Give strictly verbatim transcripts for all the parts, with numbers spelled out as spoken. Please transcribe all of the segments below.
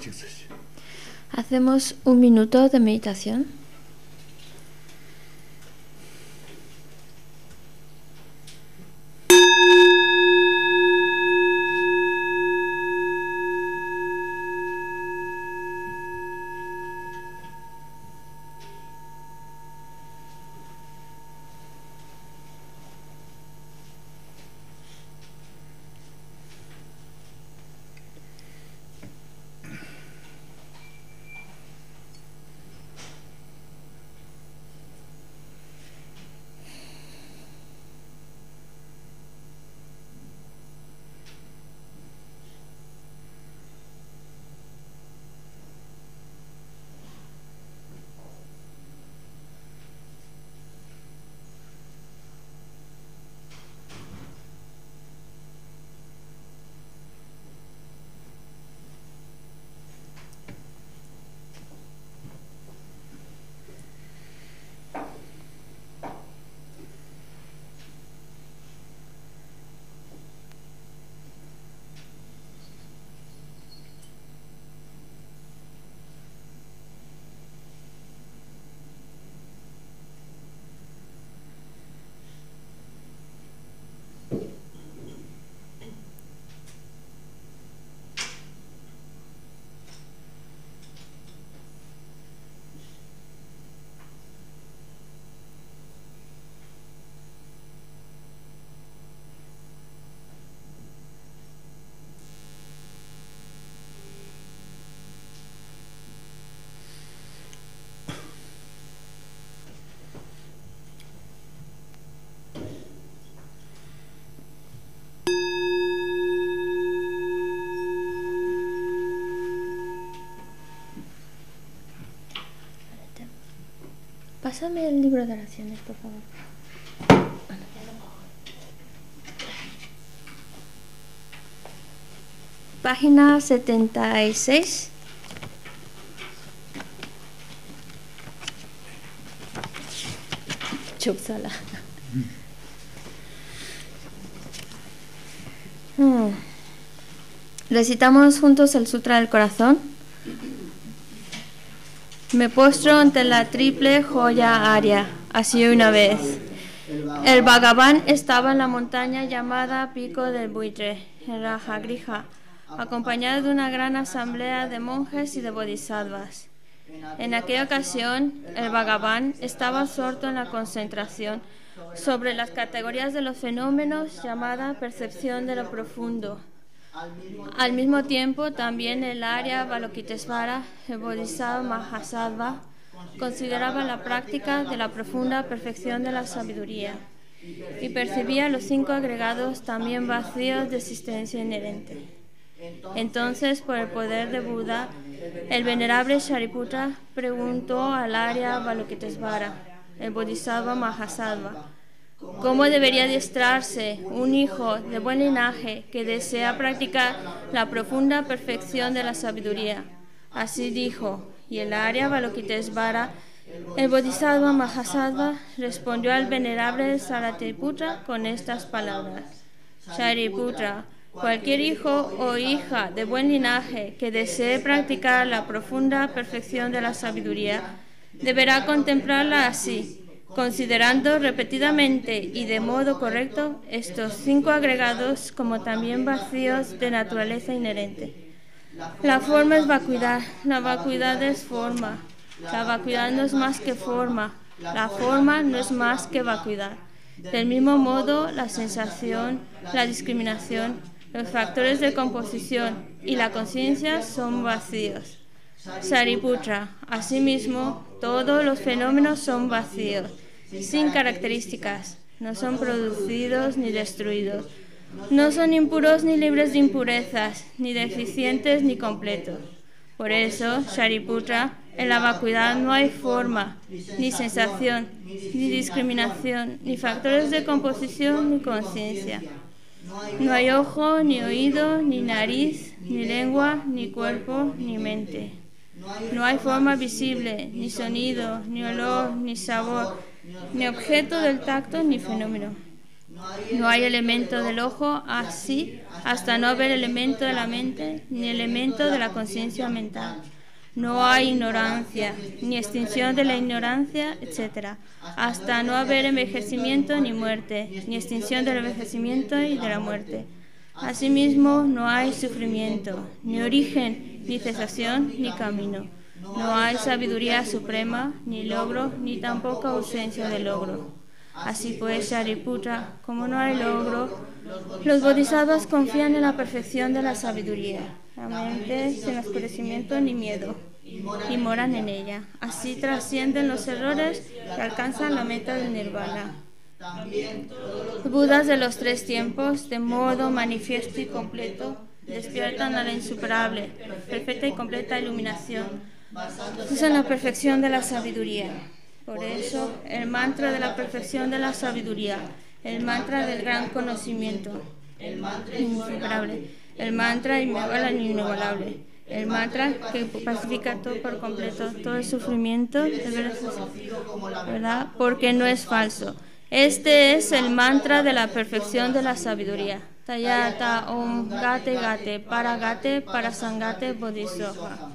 Hacemos un minuto de meditación. Pásame el libro de oraciones, por favor. Página setenta y seis. Chupsala. Hmm. Recitamos juntos el Sutra del Corazón. Me postro ante la triple joya Arya, así una vez. El Bhagavan estaba en la montaña llamada Pico del Buitre, en Rajagrija, acompañado de una gran asamblea de monjes y de bodhisattvas. En aquella ocasión, el Bhagavan estaba absorto en la concentración sobre las categorías de los fenómenos llamada percepción de lo profundo. Al mismo tiempo, también el Arya Avalokitesvara, el Bodhisattva Mahasattva, consideraba la práctica de la profunda perfección de la sabiduría y percibía los cinco agregados también vacíos de existencia inherente. Entonces, por el poder de Buda, el venerable Shariputra preguntó al Arya Avalokitesvara, el Bodhisattva Mahasattva, ¿cómo debería adiestrarse un hijo de buen linaje que desea practicar la profunda perfección de la sabiduría? Así dijo, y el Arya Avalokitesvara, el Bodhisattva Mahasattva, respondió al venerable Shariputra con estas palabras. Shariputra, cualquier hijo o hija de buen linaje que desee practicar la profunda perfección de la sabiduría, deberá contemplarla así, considerando repetidamente y de modo correcto estos cinco agregados como también vacíos de naturaleza inherente. La forma es vacuidad, la vacuidad es forma, la vacuidad no es más que forma, la forma no es más que vacuidad. Del mismo modo, la sensación, la discriminación, los factores de composición y la conciencia son vacíos. Shariputra, asimismo, todos los fenómenos son vacíos, sin características, no son producidos ni destruidos, no son impuros ni libres de impurezas, ni deficientes ni completos. Por eso, Shariputra, en la vacuidad no hay forma, ni sensación, ni discriminación, ni factores de composición, ni conciencia. No hay ojo, ni oído, ni nariz, ni lengua, ni cuerpo, ni mente. No hay forma visible, ni sonido, ni olor, ni sabor, ni objeto del tacto, ni fenómeno. No hay elemento del ojo así hasta no haber elemento de la mente ni elemento de la conciencia mental. No hay ignorancia, ni extinción de la ignorancia, etcétera, hasta no haber envejecimiento ni muerte, ni extinción del envejecimiento y de la muerte. Asimismo, no hay sufrimiento, ni origen, ni cesación, ni camino. No hay sabiduría suprema, ni logro, ni tampoco ausencia de logro. Así pues, Shariputra, como no hay logro, los bodhisattvas confían en la perfección de la sabiduría, la mente sin oscurecimiento ni miedo, y moran en ella. Así trascienden los errores y alcanzan la meta del nirvana. Budas de los tres tiempos, de modo manifiesto y completo, despiertan a la insuperable, perfecta y completa iluminación. Usan la perfección de la sabiduría. Por eso, el mantra de la perfección de la sabiduría, el mantra del gran conocimiento, el mantra insuperable, el mantra inigualable, el mantra que pacifica todo por completo, todo el sufrimiento, ¿verdad? Porque no es falso. Este es el mantra de la perfección de la sabiduría. Tayata Om Gate Gate Para Gate Para Sangate Bodhisattva.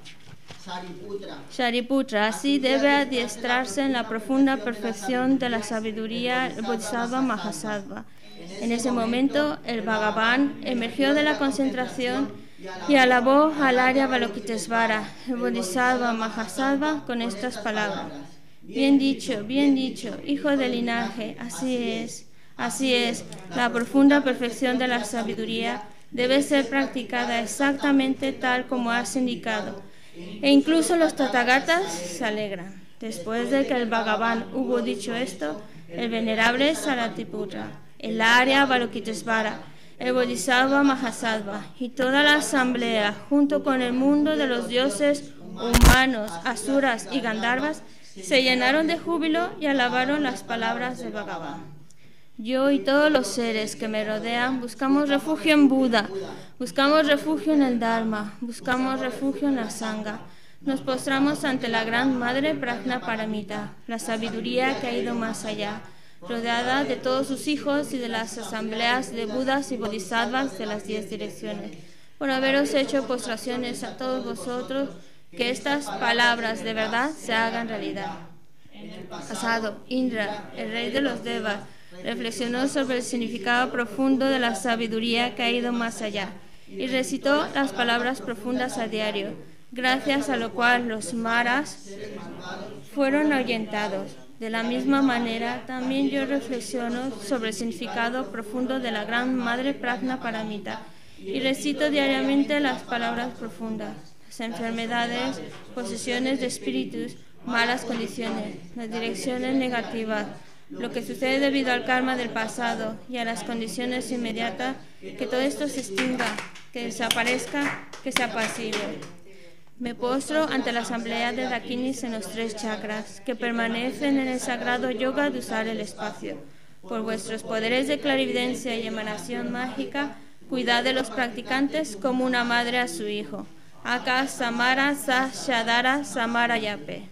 Shariputra, así debe adiestrarse en la profunda perfección de la sabiduría el Bodhisattva Mahasattva. En ese momento, el Bhagavan emergió de la concentración y alabó al Arya Avalokitesvara, el Bodhisattva Mahasattva, con estas palabras. Bien dicho, bien dicho, hijo del linaje, así es, así es, la profunda perfección de la sabiduría debe ser practicada exactamente tal como has indicado. E incluso los Tathagatas se alegran. Después de que el Bhagavan hubo dicho esto, el venerable Saratiputra, el Arya Avalokitesvara, el Bodhisattva Mahasattva y toda la asamblea, junto con el mundo de los dioses humanos, asuras y gandharvas, se llenaron de júbilo y alabaron las palabras del Bhagavan. Yo y todos los seres que me rodean buscamos refugio en Buda, buscamos refugio en el Dharma, buscamos refugio en la Sangha. Nos postramos ante la gran Madre Prajnaparamita, la sabiduría que ha ido más allá, rodeada de todos sus hijos y de las asambleas de Budas y Bodhisattvas de las diez direcciones. Por haberos hecho postraciones a todos vosotros, que estas palabras de verdad se hagan realidad. Pasado, Indra, el rey de los Devas, reflexionó sobre el significado profundo de la sabiduría que ha ido más allá y recitó las palabras profundas a diario, gracias a lo cual los maras fueron ahuyentados. De la misma manera, también yo reflexiono sobre el significado profundo de la gran Madre Prajnaparamita y recito diariamente las palabras profundas. Las enfermedades, posesiones de espíritus, malas condiciones, las direcciones negativas, lo que sucede debido al karma del pasado y a las condiciones inmediatas, que todo esto se extinga, que desaparezca, que se apacigüe. Me postro ante la asamblea de Dakinis en los tres chakras, que permanecen en el sagrado yoga de usar el espacio. Por vuestros poderes de clarividencia y emanación mágica, cuidad de los practicantes como una madre a su hijo. Aka Samara Sa Shadara Samara Yape.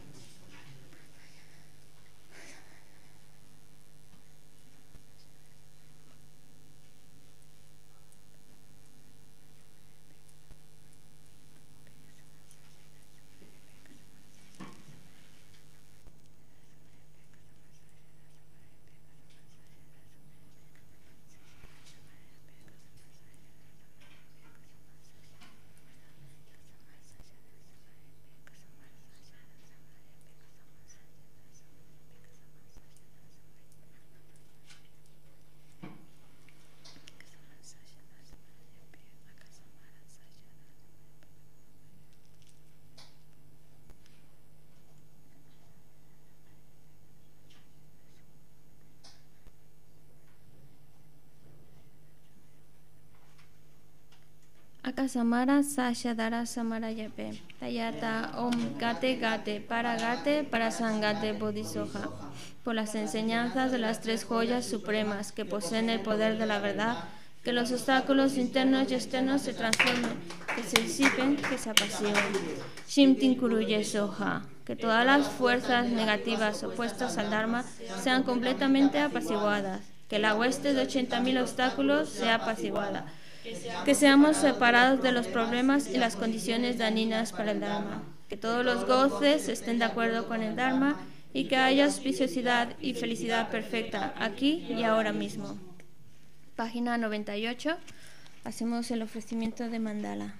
Akasamara Sashadara Samarayape. Tayata Om Gate Gate Para Gate Para Sangate Bodhisattva. Por las enseñanzas de las tres joyas supremas que poseen el poder de la verdad, que los obstáculos internos y externos se transformen, que se disipen, que se apaciguen. Shimtin Kuruye Soha. Que todas las fuerzas negativas opuestas al Dharma sean completamente apaciguadas. que la hueste de ochenta mil obstáculos sea apaciguada, que seamos separados de los problemas y las condiciones dañinas para el Dharma, que todos los goces estén de acuerdo con el Dharma y que haya auspiciosidad y felicidad perfecta aquí y ahora mismo. Página noventa y ocho. Hacemos el ofrecimiento de mandala.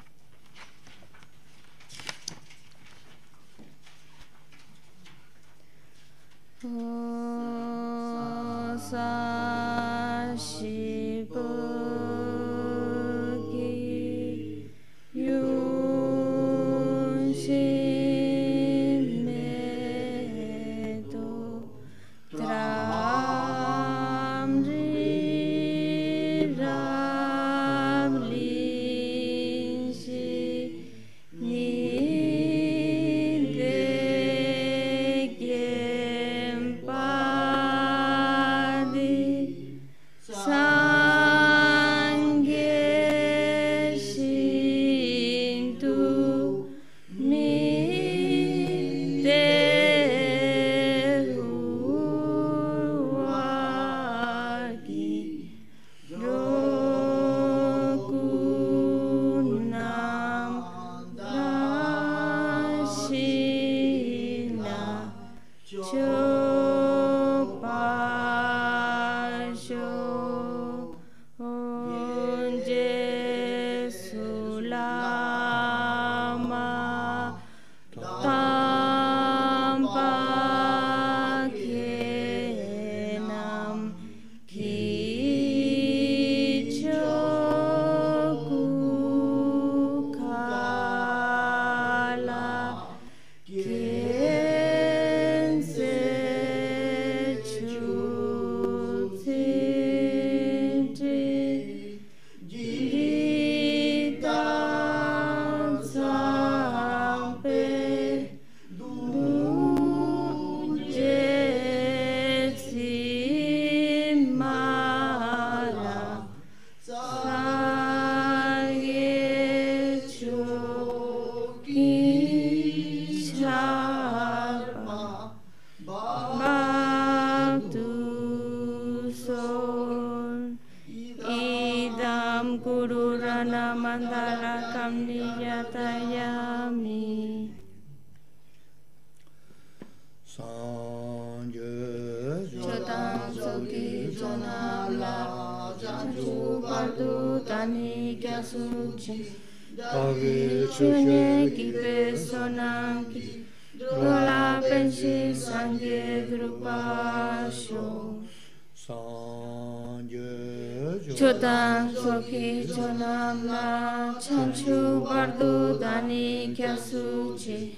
Chodan soki chonam la chanchu bardu dani kya suchi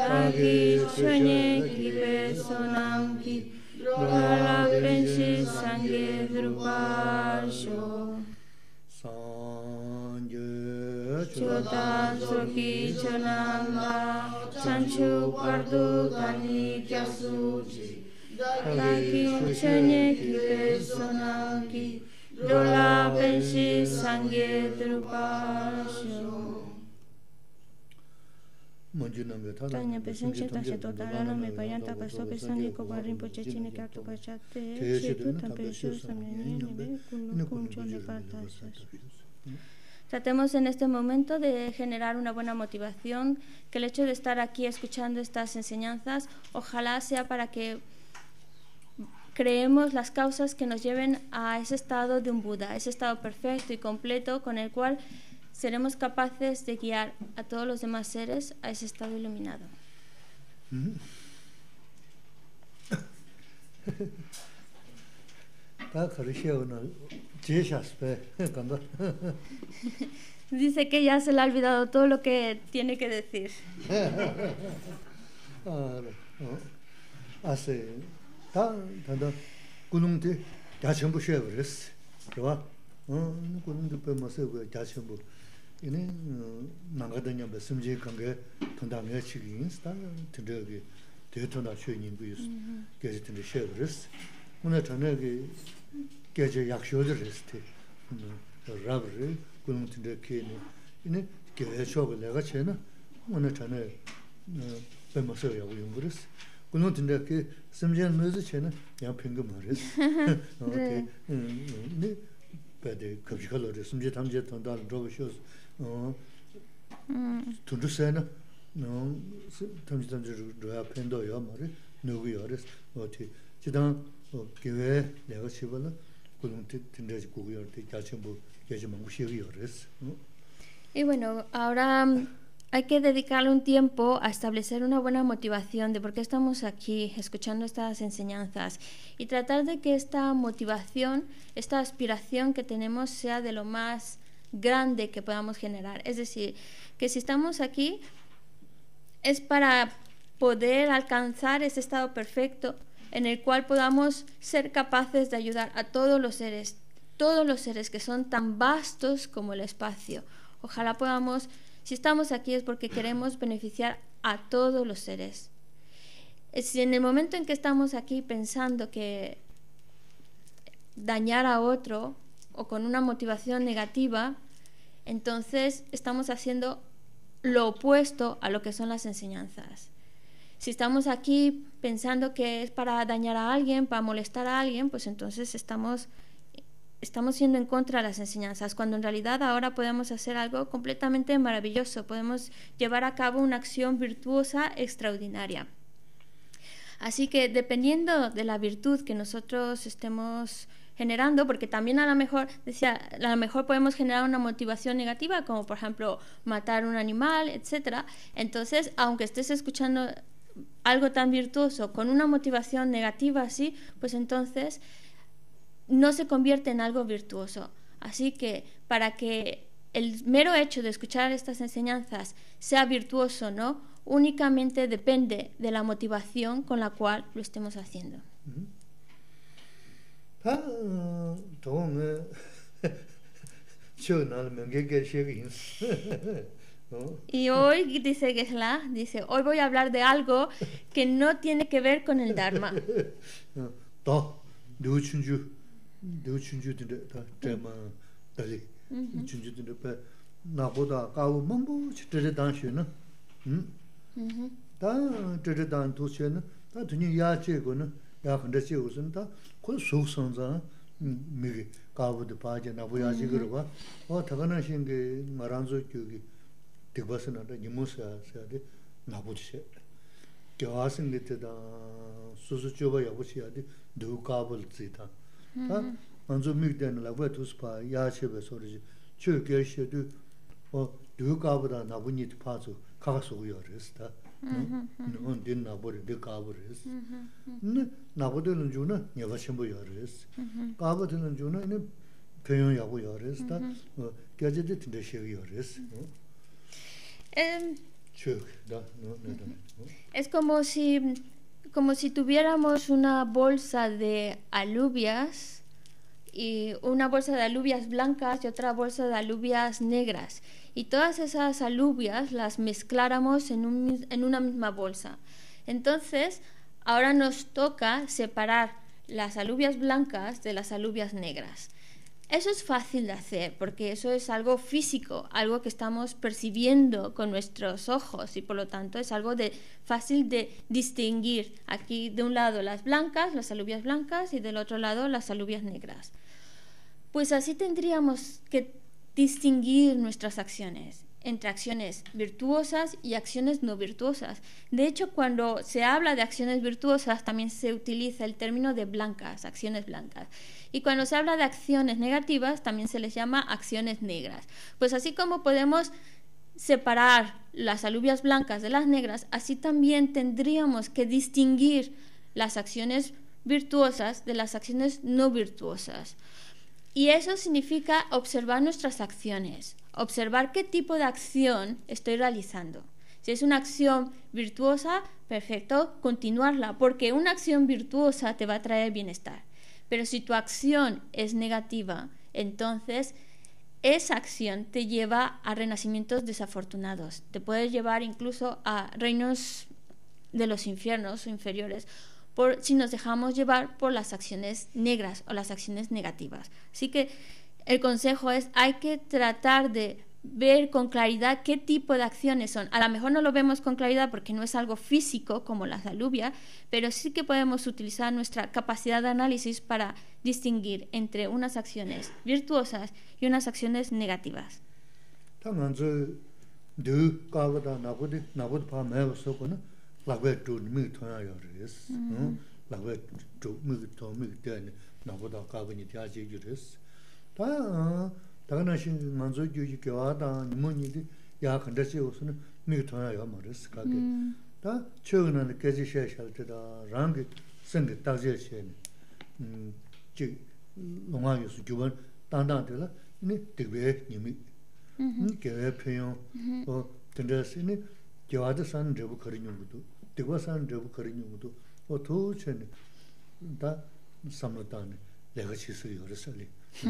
dagi chonye kibe sonam ki drola penshi sangye drupasho Chodan soki chonam la chanchu bardu dani kya suchi dagi chonye kibe sonam ki Drola penshi sangye drupasho. Tanya pesenche tashe totalano me payanta paso pesangi kobarin pochechine kartu pachate chetu tampeshu samyani nebe kuno kuncho ne partasas. Tratemos en este momento de generar una buena motivación, que el hecho de estar aquí escuchando estas enseñanzas, ojalá sea para que creemos las causas que nos lleven a ese estado de un Buda, ese estado perfecto y completo con el cual seremos capaces de guiar a todos los demás seres a ese estado iluminado. Dice que ya se le ha olvidado todo lo que tiene que decir. 다 단다 군웅데 자천부 쉐버스 좋아 어 군웅도 빼면서 그 자천부 이네 망가더냐 말씀지 관계 통담에 지금 인스타 들어기 대통령 최인부 있어 계속된데 쉐버스 오늘 저녁에 계제 약쇼들 했을 라브르 군웅데 케네 이네 계셔가 내가 쟤는 오늘 전에 빼면서 야고 용부르스 kulung tinda ke simjian muzi chena yang pinga maris. Okay. Ne bade kapchikalore simje tamje tandal droga shows. Tundu sena no tamje tamje roya pendo ya mari nugu yaris. Okay. Chidang gewe lega chibala kulung tinda kugu yorte kyachimbo kyachimangu shegi yaris. Y bueno, ahora hay que dedicarle un tiempo a establecer una buena motivación de por qué estamos aquí escuchando estas enseñanzas y tratar de que esta motivación, esta aspiración que tenemos sea de lo más grande que podamos generar. Es decir, que si estamos aquí es para poder alcanzar ese estado perfecto en el cual podamos ser capaces de ayudar a todos los seres, todos los seres que son tan vastos como el espacio. Ojalá podamos, si estamos aquí es porque queremos beneficiar a todos los seres. Si en el momento en que estamos aquí pensando que dañar a otro o con una motivación negativa, entonces estamos haciendo lo opuesto a lo que son las enseñanzas. Si estamos aquí pensando que es para dañar a alguien, para molestar a alguien, pues entonces estamos, estamos yendo en contra de las enseñanzas, cuando en realidad ahora podemos hacer algo completamente maravilloso, podemos llevar a cabo una acción virtuosa extraordinaria. Así que dependiendo de la virtud que nosotros estemos generando, porque también a lo mejor, decía, a lo mejor podemos generar una motivación negativa, como por ejemplo matar un animal, etcétera. Entonces, aunque estés escuchando algo tan virtuoso con una motivación negativa así, pues entonces no se convierte en algo virtuoso. Así que para que el mero hecho de escuchar estas enseñanzas sea virtuoso, ¿no?, únicamente depende de la motivación con la cual lo estemos haciendo. Y hoy, dice Gesla, dice, hoy voy a hablar de algo que no tiene que ver con el Dharma. 뒷바스나다 니모사 사데 나부치 겨아승게다 수수조바 야부치야데 두카불지다 아 먼저 미드는 라베투스파 야체베 소리지 최결시도 어 두카보다 나부니트 파주 가가소요르스다 응 딘 나보리 데카브르스 네 나보들은 주나 녀바심보요르스 가보들은 주나 네 표현야고요르스다 어 겨제데 tinde시요르스 Eh, es como si, como si tuviéramos una bolsa de alubias y una bolsa de alubias blancas y otra bolsa de alubias negras, y todas esas alubias las mezcláramos en, un, en una misma bolsa. Entonces ahora nos toca separar las alubias blancas de las alubias negras. Eso es fácil de hacer porque eso es algo físico, algo que estamos percibiendo con nuestros ojos, y por lo tanto es algo de, fácil de distinguir. Aquí de un lado las blancas, las alubias blancas, y del otro lado las alubias negras. Pues así tendríamos que distinguir nuestras acciones entre acciones virtuosas y acciones no virtuosas. De hecho, cuando se habla de acciones virtuosas también se utiliza el término de blancas, acciones blancas. Y cuando se habla de acciones negativas también se les llama acciones negras. Pues así como podemos separar las alubias blancas de las negras, así también tendríamos que distinguir las acciones virtuosas de las acciones no virtuosas. Y eso significa observar nuestras acciones, observar qué tipo de acción estoy realizando. Si es una acción virtuosa, perfecto, continuarla, porque una acción virtuosa te va a traer bienestar. Pero si tu acción es negativa, entonces esa acción te lleva a renacimientos desafortunados. Te puede llevar incluso a reinos de los infiernos o inferiores, por, si nos dejamos llevar por las acciones negras o las acciones negativas. Así que el consejo es, hay que tratar de ver con claridad qué tipo de acciones son. A lo mejor no lo vemos con claridad porque no es algo físico como las aluvia, pero sí que podemos utilizar nuestra capacidad de análisis para distinguir entre unas acciones virtuosas y unas acciones negativas. 당연하신 만조 교육 교화다 뭐니디 야 근데시 우선 미토나요 말스 가게 다 최근에 깨지 셔할 때다 랑게 생게 따지셔 음지 농아유스 교원 단단들라 니 되게 님이 음 개회 표현 어 근데시니 교화도 산 저부 거리뉴도 되고 산 저부 거리뉴도 어 도체네 다 삼로다네 내가 지수요 그래서리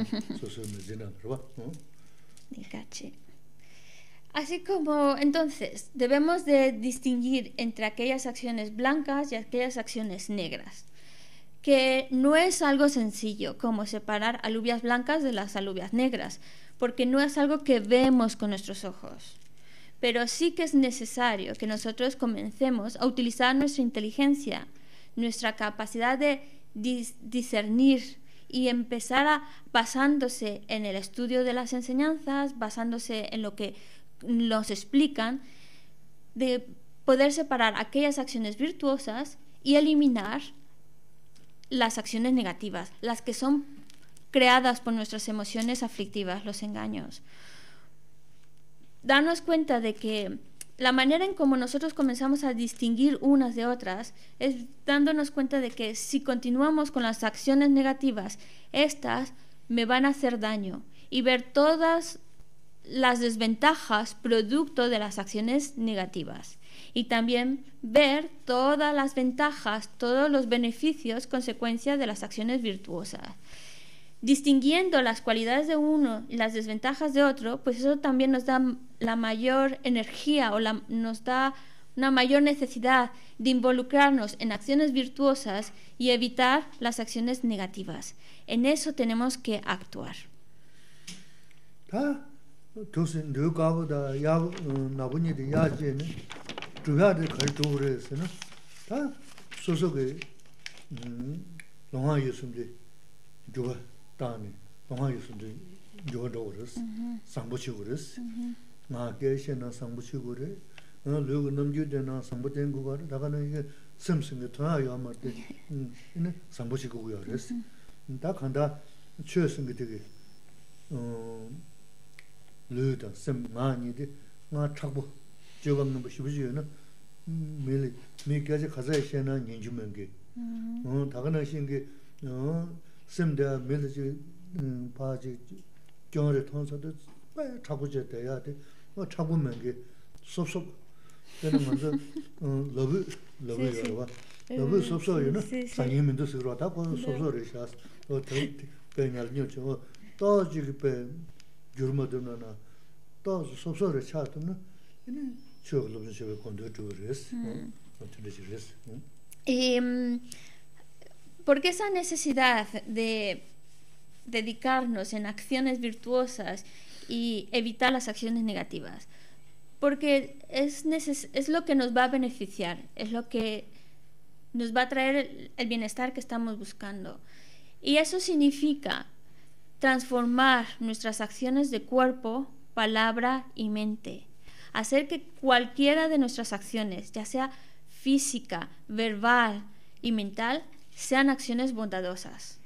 Así como entonces debemos de distinguir entre aquellas acciones blancas y aquellas acciones negras, que no es algo sencillo como separar alubias blancas de las alubias negras, porque no es algo que vemos con nuestros ojos, pero sí que es necesario que nosotros comencemos a utilizar nuestra inteligencia, nuestra capacidad de dis- discernir y empezar a, basándose en el estudio de las enseñanzas, basándose en lo que nos explican, de poder separar aquellas acciones virtuosas y eliminar las acciones negativas, las que son creadas por nuestras emociones aflictivas, los engaños. Darnos cuenta de que la manera en cómo nosotros comenzamos a distinguir unas de otras es dándonos cuenta de que si continuamos con las acciones negativas, estas me van a hacer daño, y ver todas las desventajas producto de las acciones negativas, y también ver todas las ventajas, todos los beneficios consecuencia de las acciones virtuosas. Distinguiendo las cualidades de uno y las desventajas de otro, pues eso también nos da la mayor energía o la, nos da una mayor necesidad de involucrarnos en acciones virtuosas y evitar las acciones negativas. En eso tenemos que actuar. 다니 동아유스도 요도르스 상부치고르스 나 계시나 상부치고레 어 르고 넘주되나 상부된 거가 다가는 이게 슴슴이 통하여 말때 이네 상부치고요르스 다 간다 최선이 되게 어 르다 슴 많이데 나 착부 저감는 거 싶으지요는 매일 매까지 가서 시나 년주면 게어 다가는 신게 어 심대 밀지 바지 경을 통해서도 차고제 돼야 돼. 뭐 차고면 게 섭섭 되는 먼저 러브 러브요 봐. 러브 섭섭이는 상임인도 쓰러다 고 섭섭을 샤스. 어 그냥 녀죠. 또 지급에 줄마드나 또 섭섭을 차도는 이는 저글로 저거 건도 주르스. 어 틀리지르스. 음 Porque esa necesidad de dedicarnos en acciones virtuosas y evitar las acciones negativas, porque es, neces- es lo que nos va a beneficiar, es lo que nos va a traer el, el bienestar que estamos buscando. Y eso significa transformar nuestras acciones de cuerpo, palabra y mente. Hacer que cualquiera de nuestras acciones, ya sea física, verbal y mental, sean acciones bondadosas.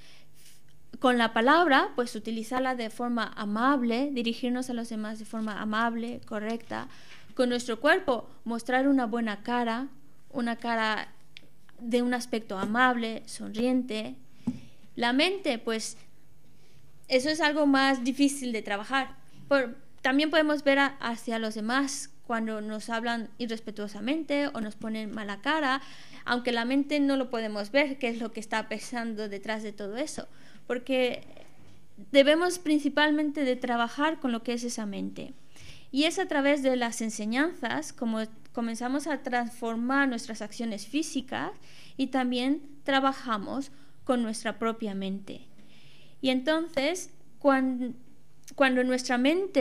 Con la palabra, pues utilizarla de forma amable, dirigirnos a los demás de forma amable, correcta. Con nuestro cuerpo, mostrar una buena cara, una cara de un aspecto amable, sonriente. La mente, pues, eso es algo más difícil de trabajar. Por, también podemos ver a, hacia los demás cuando nos hablan irrespetuosamente o nos ponen mala cara, aunque la mente no lo podemos ver, qué es lo que está pensando detrás de todo eso, porque debemos principalmente de trabajar con lo que es esa mente. Y es a través de las enseñanzas como comenzamos a transformar nuestras acciones físicas y también trabajamos con nuestra propia mente. Y entonces, cuando, cuando nuestra mente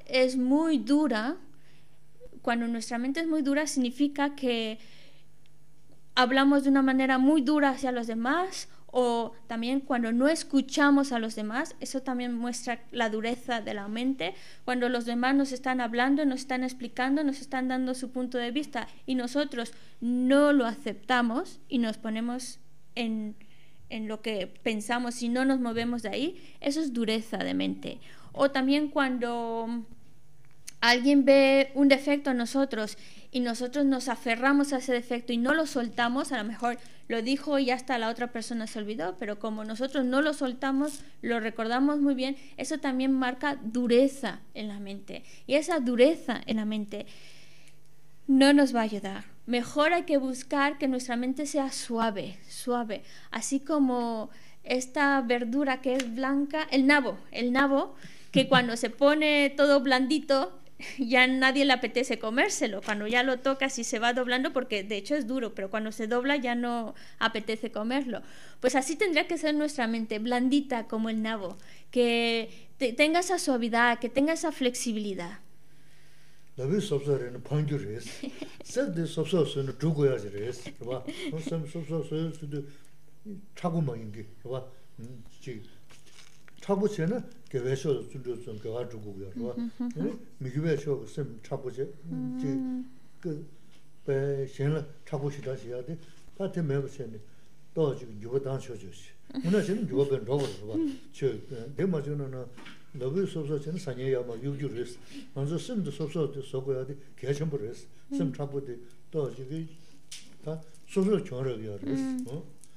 es muy dura, cuando nuestra mente es muy dura, significa que hablamos de una manera muy dura hacia los demás, o también cuando no escuchamos a los demás, eso también muestra la dureza de la mente. Cuando los demás nos están hablando, nos están explicando, nos están dando su punto de vista y nosotros no lo aceptamos y nos ponemos en, en lo que pensamos y no nos movemos de ahí, eso es dureza de mente. O también cuando alguien ve un defecto en nosotros y nosotros nos aferramos a ese defecto y no lo soltamos, a lo mejor lo dijo y hasta la otra persona se olvidó, pero como nosotros no lo soltamos, lo recordamos muy bien, eso también marca dureza en la mente. Y esa dureza en la mente no nos va a ayudar. Mejor hay que buscar que nuestra mente sea suave, suave, así como esta verdura que es blanca, el nabo, el nabo, que cuando se pone todo blandito, ya nadie le apetece comérselo, cuando ya lo tocas y se va doblando, porque de hecho es duro, pero cuando se dobla ya no apetece comerlo. Pues así tendría que ser nuestra mente, blandita como el nabo, que te, tenga esa suavidad, que tenga esa flexibilidad. 차부체는 개회쇼 준도 좀 가지고요. 봐. 미규회쇼 좀 차부체. 그 배신을 차부시다 해야 돼. 같이 매버세네. 또 지금 유거단 쇼주시. 오늘 지금 유거변 로버 봐. 저 대마저는 너비 소소체는 산예야 막 유주르스. 먼저 심도 소소도 소고야 돼. 개천부르스. 심 차부데 또 지금 다 소소 전력이야. 어?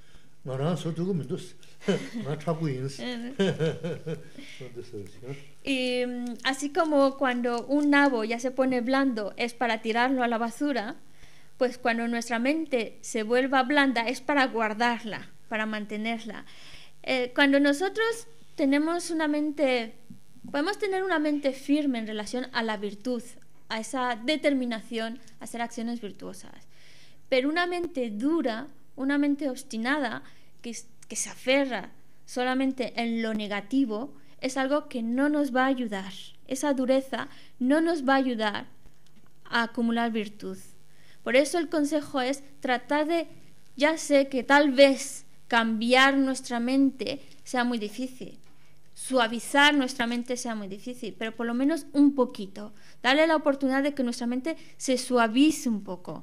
Y así como cuando un nabo ya se pone blando es para tirarlo a la basura, pues cuando nuestra mente se vuelva blanda es para guardarla, para mantenerla. Eh, cuando nosotros tenemos una mente, podemos tener una mente firme en relación a la virtud, a esa determinación a hacer acciones virtuosas. Pero una mente dura, una mente obstinada, que, que se aferra solamente en lo negativo, es algo que no nos va a ayudar. Esa dureza no nos va a ayudar a acumular virtud. Por eso el consejo es tratar de, ya sé que tal vez cambiar nuestra mente sea muy difícil, suavizar nuestra mente sea muy difícil, pero por lo menos un poquito, darle la oportunidad de que nuestra mente se suavice un poco.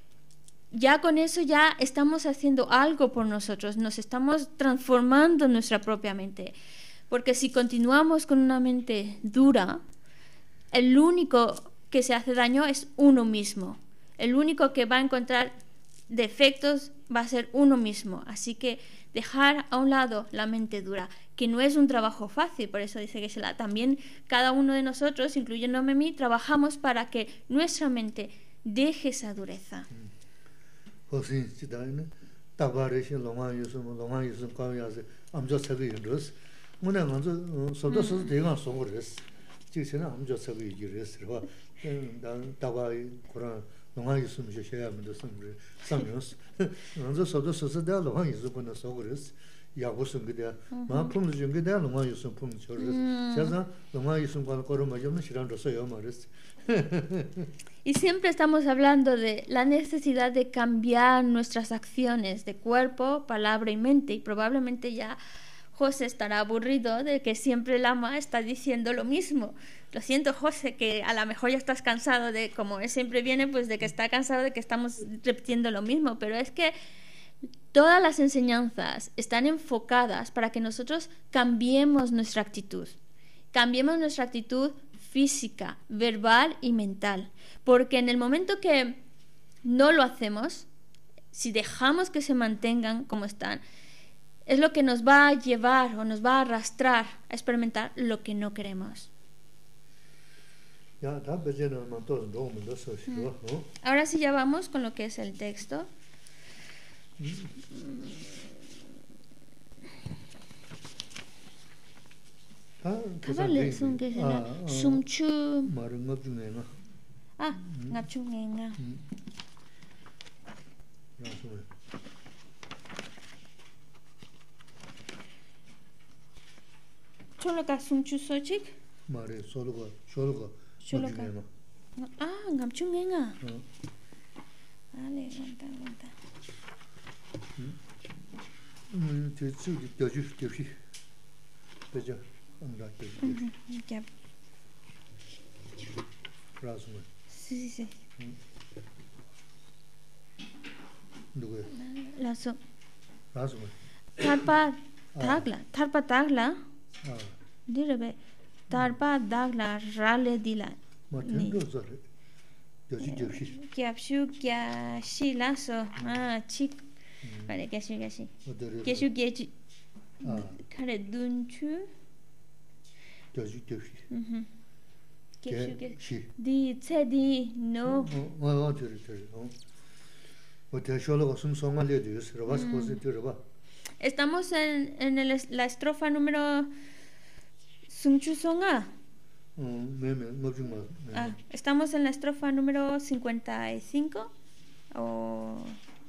Ya con eso ya estamos haciendo algo por nosotros, nos estamos transformando nuestra propia mente. Porque si continuamos con una mente dura, el único que se hace daño es uno mismo. El único que va a encontrar defectos va a ser uno mismo. Así que dejar a un lado la mente dura, que no es un trabajo fácil, por eso dice Geshe-la, también cada uno de nosotros, incluyéndome a mí, trabajamos para que nuestra mente deje esa dureza. 호신 지다네 다바르시 롱아유스 롱아유스 과야스 암저 책이 인도스 문에 먼저 소도서 대가 소거스 지금 암저 책이 이르스 봐 다바이 고라 롱아유스 무시 셔야면도 섬을 섬면스 먼저 소도서 대 롱아유스 권의 소거스 야고스 그대 마품도 좀 그대 롱아유스 품 저르스 제가 롱아유스 권 거르마 좀 싫어졌어요 말스. Y siempre estamos hablando de la necesidad de cambiar nuestras acciones de cuerpo, palabra y mente. Y probablemente ya José estará aburrido de que siempre el ama está diciendo lo mismo. Lo siento, José, que a lo mejor ya estás cansado de, como él siempre viene, pues de que está cansado de que estamos repitiendo lo mismo. Pero es que todas las enseñanzas están enfocadas para que nosotros cambiemos nuestra actitud. Cambiemos nuestra actitud física, verbal y mental. Porque en el momento que no lo hacemos, si dejamos que se mantengan como están, es lo que nos va a llevar o nos va a arrastrar a experimentar lo que no queremos. Ahora sí ya vamos con lo que es el texto. Vale, son que será sumchu. Ah, ngapchungenga. Solo que sumchu sochik. 말에 솔로가 솔로가 솔로가. Ah, ngamchungenga. Vale, aguanta, aguanta. 음, 저 저기 저기 저기. 그죠? 안다. Ya. 라스만. Sí, sí, sí. 누구야? Lazo. 라스만. Tarpa tagla, tarpa tagla. 아. Direbe. Tarpa dagla rale dila. 맞는 거 저래. 저기 저기. Kiapshu kia shi lazo. Ah, chic. Vale, que sí, que sí. Que sí, que sí. Ah. Kare dunchu. 저기 저기. Mhm. Que sí, 시. Di tsedi no. 어, 어, 저래 저래. 어. 뭐 대쇼로가 숨송알려 주세요. vas positivo va. Estamos en en el, la estrofa número Sungchusonga. Ah, estamos en la estrofa número cincuenta y cinco o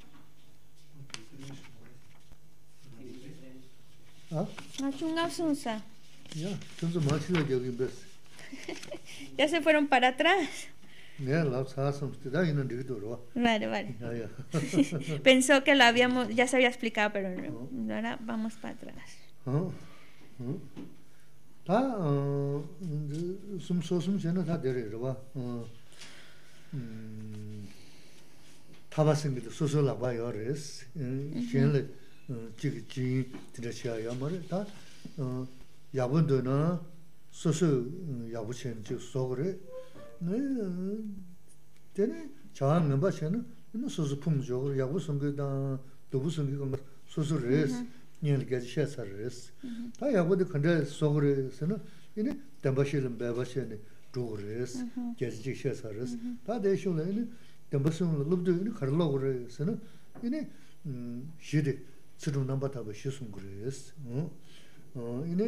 ¿Ah? Ah, chungasunsa. Ya, entonces más lo que yo ves. Ya se fueron para atrás. Vale, vale. Pensó que lo habíamos, ya se había explicado, pero no. Ahora vamos para atrás. 다 숨소숨 전에 다 데려러 봐. 음. 타바생기도 소소라 봐요레스. 셴레 지기 지 드려셔야 말에 다 야분도나 소소 야부chen 지 소그래. 네. 되네. 저한 넘버셔는 소소 품죠. 야부성기다 도부성기가 소소레스. 니엘게 셔서레스. 다 야부도 근데 소그레스는 이네 담바실은 배바셔네 도그레스. 게지 셔서레스. 다 대쇼는 담바성을 럽도 이네 카르로그레스는 이네 음 시데 쓰는 넘버타고 시순 그레스. 어 이네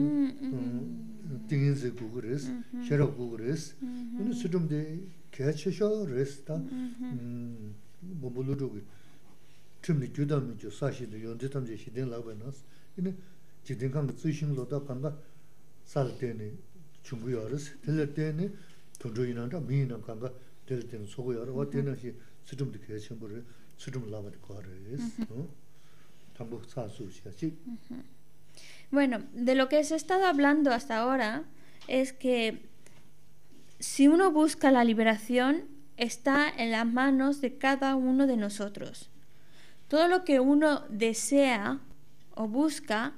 음 띵인즈 구그레스. 셔러 구그레스. 이네 쓰름데 개쳐셔레스다. 음 뭐불로도 틈이 주담이죠. 사실도 연재탐제 시대는 라고나스. 이네 지den강 수신로다 간다. 살 때네 중국어스. 될 때네 도저이나다 미나 간다. 될 때는 소고여로 어때는시 수tum도 개천부를 수tum 라바도 거레스. 어? tampoco 사수시야. Bueno, de lo que se ha estado hablando hasta ahora es que si uno busca la liberación, está en las manos de cada uno de nosotros. Todo lo que uno desea o busca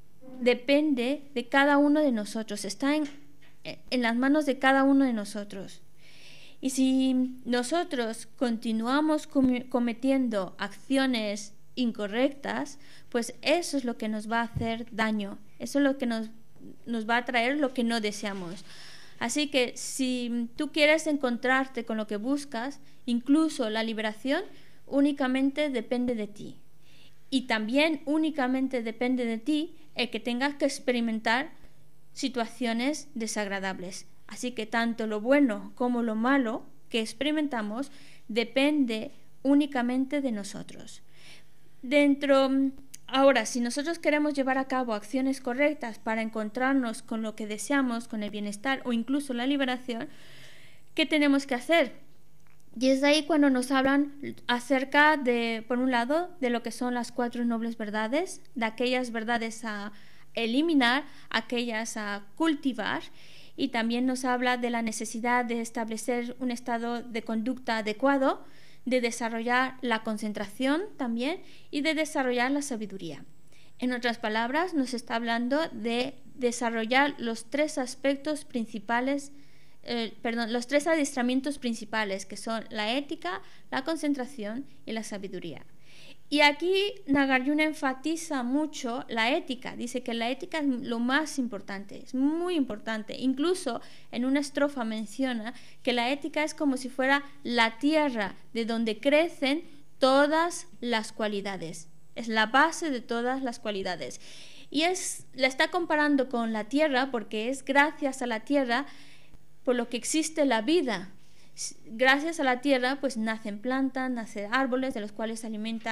depende de cada uno de nosotros, está en, en las manos de cada uno de nosotros. Y si nosotros continuamos cometiendo acciones incorrectas, pues eso es lo que nos va a hacer daño, eso es lo que nos, nos va a traer lo que no deseamos. Así que si tú quieres encontrarte con lo que buscas, incluso la liberación, únicamente depende de ti. Y también únicamente depende de ti el que tengas que experimentar situaciones desagradables. Así que tanto lo bueno como lo malo que experimentamos depende únicamente de nosotros. Dentro, ahora, si nosotros queremos llevar a cabo acciones correctas para encontrarnos con lo que deseamos, con el bienestar o incluso la liberación, ¿qué tenemos que hacer? Y es ahí cuando nos hablan acerca de, por un lado, de lo que son las cuatro nobles verdades, de aquellas verdades a eliminar, aquellas a cultivar, y también nos habla de la necesidad de establecer un estado de conducta adecuado, de desarrollar la concentración también y de desarrollar la sabiduría. En otras palabras, nos está hablando de desarrollar los tres aspectos principales, eh, perdón, los tres adiestramientos principales, que son la ética, la concentración y la sabiduría. Y aquí Nagarjuna enfatiza mucho la ética, dice que la ética es lo más importante, es muy importante. Incluso en una estrofa menciona que la ética es como si fuera la tierra de donde crecen todas las cualidades, es la base de todas las cualidades. Y es, la está comparando con la tierra porque es gracias a la tierra por lo que existe la vida. Gracias a la tierra pues nacen plantas, nacen árboles de los cuales se alimentan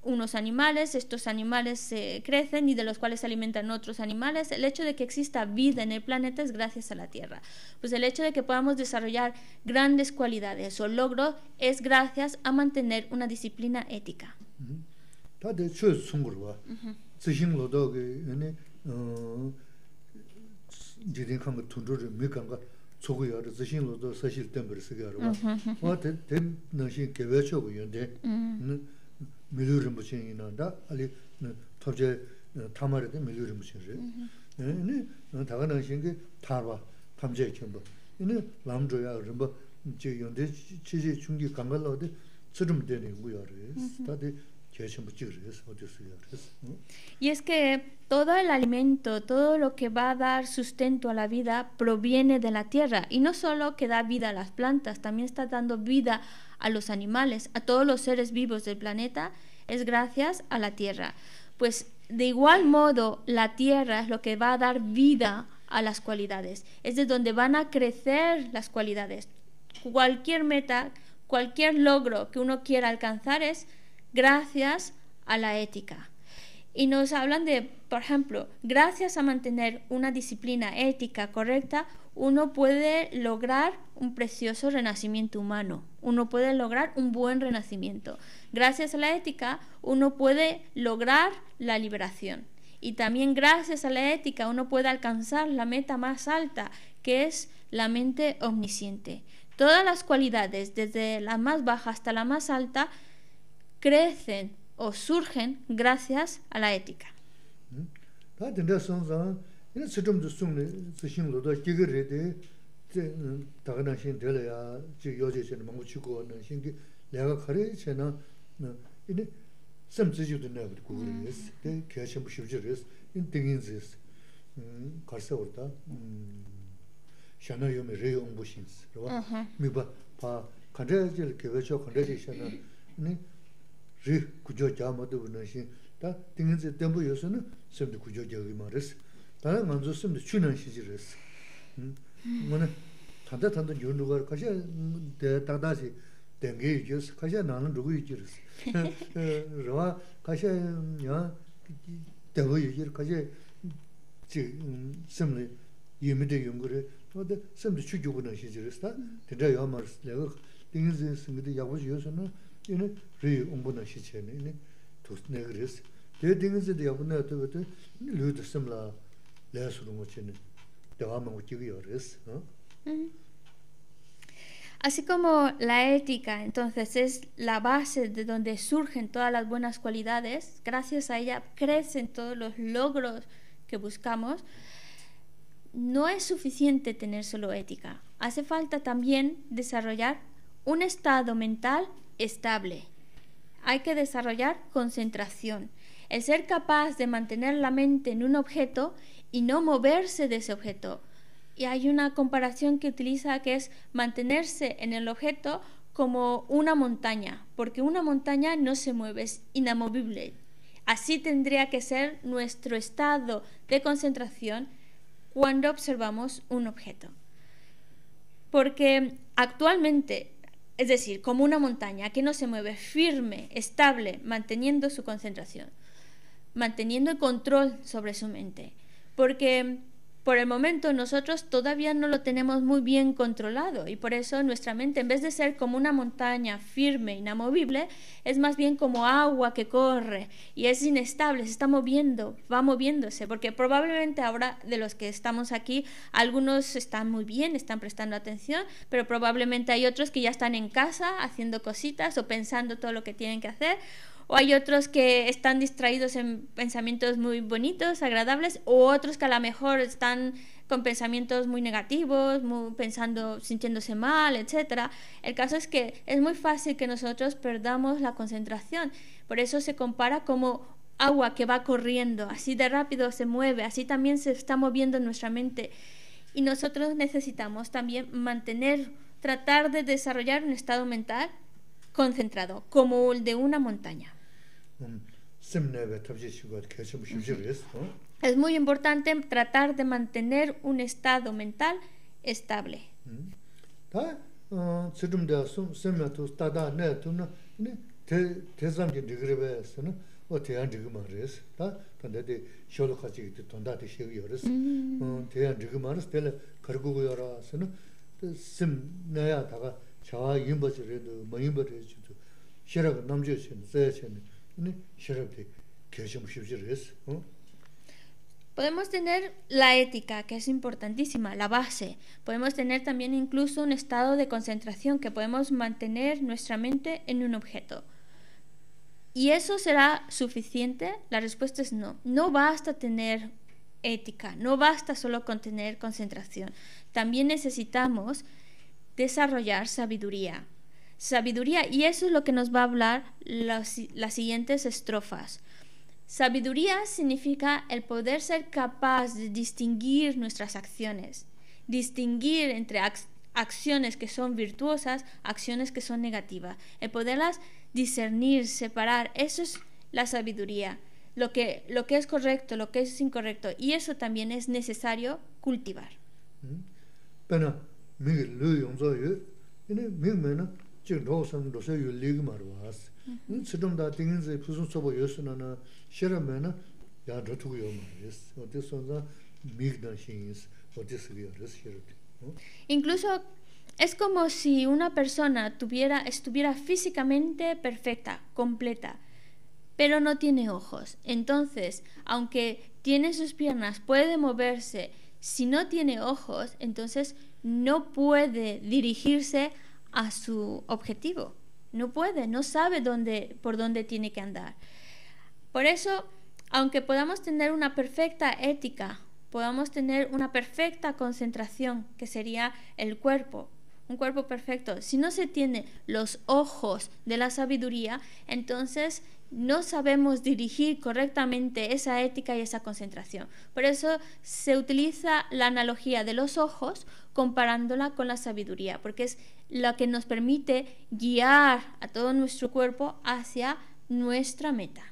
unos animales, estos animales se eh, crecen y de los cuales se alimentan otros animales. El hecho de que exista vida en el planeta es gracias a la Tierra. Pues el hecho de que podamos desarrollar grandes cualidades o logros es gracias a mantener una disciplina ética. 소고요. 자신로도 사실 때문에 쓰가로. 어때 된나시 개별적으로 연대. 밀루름 붙이는다. 아니 톱제 타마르데 밀루름 붙이지. 네. 다가는 신게 타봐. 감제 전부. 이는 람조야 뭐 이제 연대 지지 중기 강갈로데 쓰름 되는 거야. 다들 Y es que todo el alimento, todo lo que va a dar sustento a la vida proviene de la tierra. Y no solo que da vida a las plantas, también está dando vida a los animales, a todos los seres vivos del planeta, es gracias a la tierra. Pues de igual modo, la tierra es lo que va a dar vida a las cualidades. Es de donde van a crecer las cualidades. Cualquier meta, cualquier logro que uno quiera alcanzar es gracias a la ética. Y nos hablan de, por ejemplo, gracias a mantener una disciplina ética correcta, uno puede lograr un precioso renacimiento humano, uno puede lograr un buen renacimiento. Gracias a la ética, uno puede lograr la liberación. Y también gracias a la ética, uno puede alcanzar la meta más alta, que es la mente omnisciente. Todas las cualidades, desde la más baja hasta la más alta, crecen o surgen gracias a la ética. ri kujo jamadu bunashin ta tingin tempo yosuna semde kujo jagi mares ta manzo semde chunan shijires mona tanda tanda yondugar kasha de tadaji denge yos kasha nanan rugu yijires rawa kasha ya devo yijir kasha ji semle yemide yongure to de semde chujo bunan shijires ta tenda ya mares lega tingin semde yabu yosuna 이네 리 옹보나 시체네 이네 도스네 그랬어. 대딩은데 야분나 때부터 류도 심라 레스로 뭐치네. 대화만 웃기고 열었어. Así como la ética, entonces, es la base de donde surgen todas las buenas cualidades, gracias a ella crecen todos los logros que buscamos, no es suficiente tener solo ética. Hace falta también desarrollar un estado mental estable. Hay que desarrollar concentración, el ser capaz de mantener la mente en un objeto y no moverse de ese objeto. Y hay una comparación que utiliza que es mantenerse en el objeto como una montaña, porque una montaña no se mueve, es inamovible. Así tendría que ser nuestro estado de concentración cuando observamos un objeto. Porque actualmente, es decir, como una montaña que no se mueve, firme, estable, manteniendo su concentración, manteniendo el control sobre su mente. Porque por el momento nosotros todavía no lo tenemos muy bien controlado y por eso nuestra mente, en vez de ser como una montaña firme, inamovible, es más bien como agua que corre y es inestable, se está moviendo, va moviéndose, porque probablemente ahora de los que estamos aquí, algunos están muy bien, están prestando atención, pero probablemente hay otros que ya están en casa haciendo cositas o pensando todo lo que tienen que hacer. O hay otros que están distraídos en pensamientos muy bonitos, agradables, o otros que a lo mejor están con pensamientos muy negativos, muy pensando, sintiéndose mal, etcétera. El caso es que es muy fácil que nosotros perdamos la concentración. Por eso se compara como agua que va corriendo, así de rápido se mueve, así también se está moviendo nuestra mente. Y nosotros necesitamos también mantener, tratar de desarrollar un estado mental concentrado, como el de una montaña. Es muy importante tratar de mantener un estado mental estable. 대 대상계 리그레베스는 어 대한 리그 말이스. 다 근데 쇼로 같이 돈다데 시기여스. 어 대한 리그 말이스 될 거고요라서는 심 내야다가 저 임버즈레도 뭐 임버즈도 시라고 남주신 세션 네 시라게 계속 쉽지레스. 어 Podemos tener la ética, que es importantísima, la base. Podemos tener también incluso un estado de concentración, que podemos mantener nuestra mente en un objeto. ¿Y eso será suficiente? La respuesta es no. No basta tener ética, no basta solo con tener concentración. También necesitamos desarrollar sabiduría. Sabiduría, y eso es lo que nos va a hablar las, las siguientes estrofas. Sabiduría significa el poder ser capaz de distinguir nuestras acciones, distinguir entre ac- acciones que son virtuosas, acciones que son negativas, el poderlas discernir, separar, eso es la sabiduría, lo que, lo que es correcto, lo que es incorrecto, y eso también es necesario cultivar. Pero, Miguel, lo yo tiene Miguel, 저 로선 로서 열리기 말was. 지금다 띵인제 무슨 소보 요스나나 싫으면은 야 저두고요 말이스. 어디서나 미그다신스 어디서요 그렇게. Incluso es como si una persona tuviera estuviera físicamente perfecta, completa, pero no tiene ojos. Entonces, aunque tiene sus piernas, puede moverse, si no tiene ojos, entonces no puede dirigirse a su objetivo. No puede, no sabe dónde, por dónde tiene que andar. Por eso, aunque podamos tener una perfecta ética, podamos tener una perfecta concentración, que sería el cuerpo, un cuerpo perfecto, si no se tiene los ojos de la sabiduría, entonces no sabemos dirigir correctamente esa ética y esa concentración. Por eso se utiliza la analogía de los ojos comparándola con la sabiduría, porque es lo que nos permite guiar a todo nuestro cuerpo hacia nuestra meta.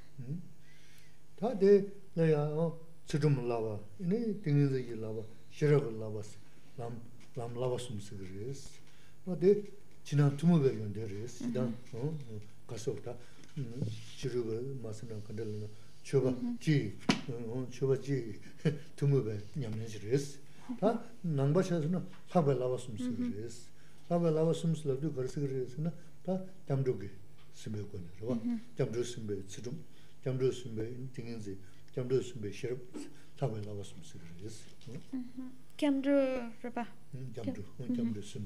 지루가 마스나 간들나 초바 지 초바 지 두무베 냠내지레스 다 낭바샤스나 하베 라바숨스레스 하베 라바숨스라도 거스그레스나 다 잠조게 스메고네 로 잠조 스메 지좀 잠조 스메 띵인지 잠조 스메 시럽 하베 라바숨스레스 잠조 라바 잠조 잠조 스메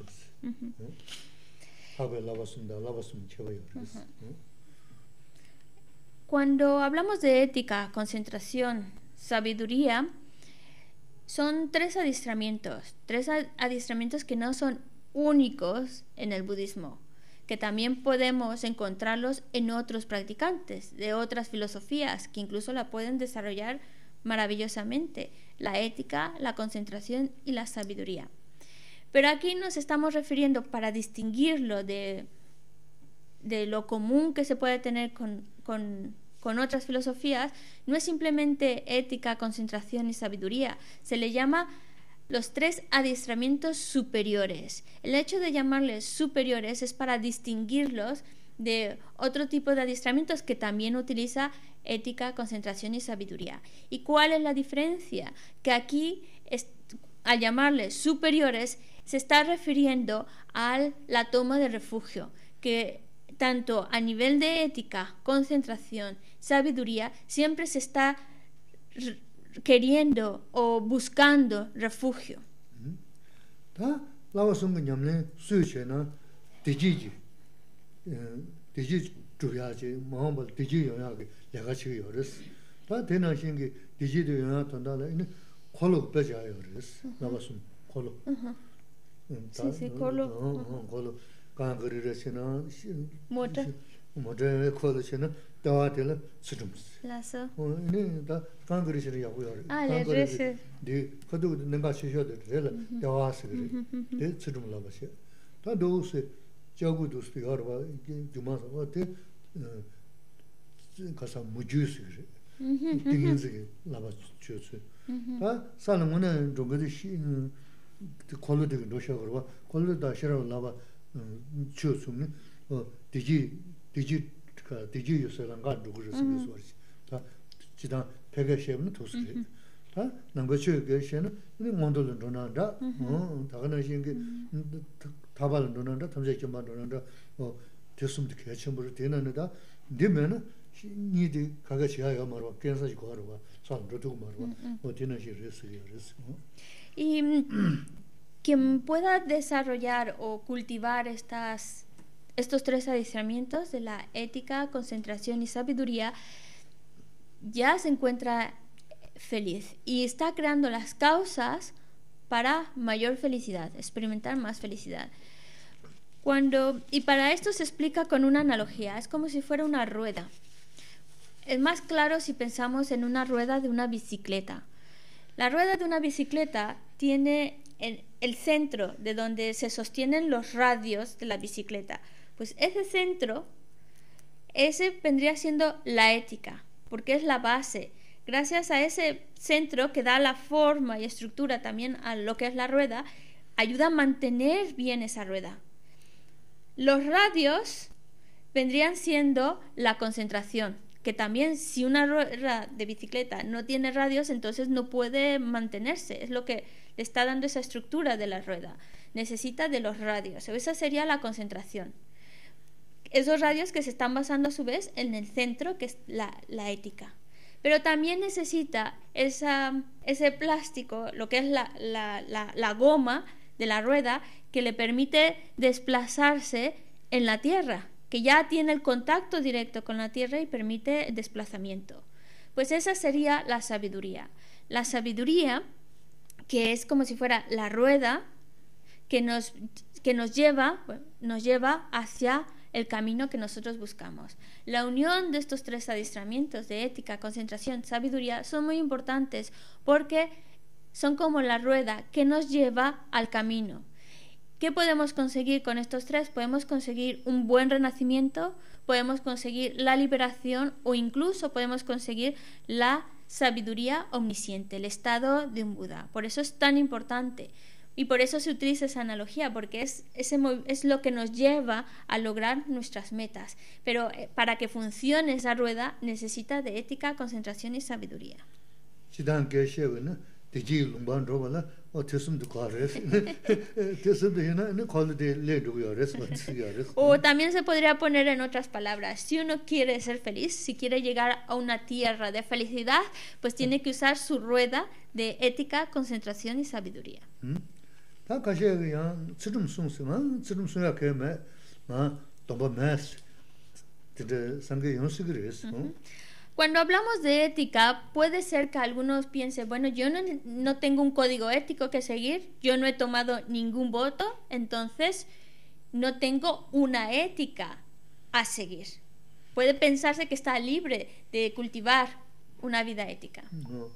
하베 라바숨다 라바숨 쳐바요레스 Cuando hablamos de ética, concentración, sabiduría, son tres adiestramientos, tres adiestramientos que no son únicos en el budismo, que también podemos encontrarlos en otros practicantes de otras filosofías que incluso la pueden desarrollar maravillosamente, la ética, la concentración y la sabiduría. Pero aquí nos estamos refiriendo para distinguirlo de, de lo común que se puede tener con, con, con otras filosofías, no es simplemente ética, concentración y sabiduría, se le llama los tres adiestramientos superiores. El hecho de llamarles superiores es para distinguirlos de otro tipo de adiestramientos que también utiliza ética, concentración y sabiduría. ¿Y cuál es la diferencia? Que aquí, es, al llamarles superiores, se está refiriendo a la toma de refugio, que tanto a nivel de ética, concentración, sabiduría, siempre se está queriendo o buscando refugio. Sí, sí, colo. Motor. Motor colo 다와텔 스tum스 라서 네 다 강그리시를 야고요 아 레레스 네 그도 내가 쉬셔도 돼라 다와스 그래 네 스tum 라바시 다 도스 저구도스 여러와 주마서 어때 가서 무주스 그래 띵인지 라바 주스 다 살문은 좀거도 시 콜로드 노셔거와 콜로다 싫어 라바 주스는 어 디지 디지 그 디지유스랑 간도 그래서 그래서 다 지단 백에 쉐는 도스게 다 남거치 게시는 이 몬돌은 도나다 어 다가는 신게 다발은 도나다 탐색점만 도나다 어 됐으면 개천부를 되는다 되면은 니디 가가 지하야 말어 괜찮지 거라고 사람도 두고 말어 어 되는 시리스 그래서 y quien pueda desarrollar o cultivar estas estos tres adiestramientos de la ética, concentración y sabiduría ya se encuentra feliz y está creando las causas para mayor felicidad, experimentar más felicidad. Cuando, y para esto se explica con una analogía, es como si fuera una rueda. Es más claro si pensamos en una rueda de una bicicleta. La rueda de una bicicleta tiene el, el centro de donde se sostienen los radios de la bicicleta. Pues ese centro, ese vendría siendo la ética, porque es la base. Gracias a ese centro que da la forma y estructura también a lo que es la rueda, ayuda a mantener bien esa rueda. Los radios vendrían siendo la concentración, que también si una rueda de bicicleta no tiene radios, entonces no puede mantenerse. Es lo que le está dando esa estructura de la rueda. Necesita de los radios. Esa sería la concentración. Esos radios que se están basando a su vez en el centro, que es la, la ética. Pero también necesita esa, ese plástico, lo que es la, la, la, la goma de la rueda, que le permite desplazarse en la tierra, que ya tiene el contacto directo con la tierra y permite el desplazamiento. Pues esa sería la sabiduría. La sabiduría, que es como si fuera la rueda que nos, que nos lleva, bueno, nos lleva hacia el camino que nosotros buscamos. La unión de estos tres adiestramientos de ética, concentración, sabiduría son muy importantes porque son como la rueda que nos lleva al camino. ¿Qué podemos conseguir con estos tres? Podemos conseguir un buen renacimiento, podemos conseguir la liberación o incluso podemos conseguir la sabiduría omnisciente, el estado de un Buda. Por eso es tan importante. Y por eso se utiliza esa analogía, porque es, ese, es lo que nos lleva a lograr nuestras metas. Pero eh, para que funcione esa rueda necesita de ética, concentración y sabiduría. O también se podría poner en otras palabras, si uno quiere ser feliz, si quiere llegar a una tierra de felicidad, pues tiene que usar su rueda de ética, concentración y sabiduría. Cuando hablamos de ética, puede ser que algunos piensen, bueno, yo no, no tengo un código ético que seguir, yo no he tomado ningún voto, entonces no tengo una ética a seguir. Puede pensarse que está libre de cultivar una vida ética. Uh-huh.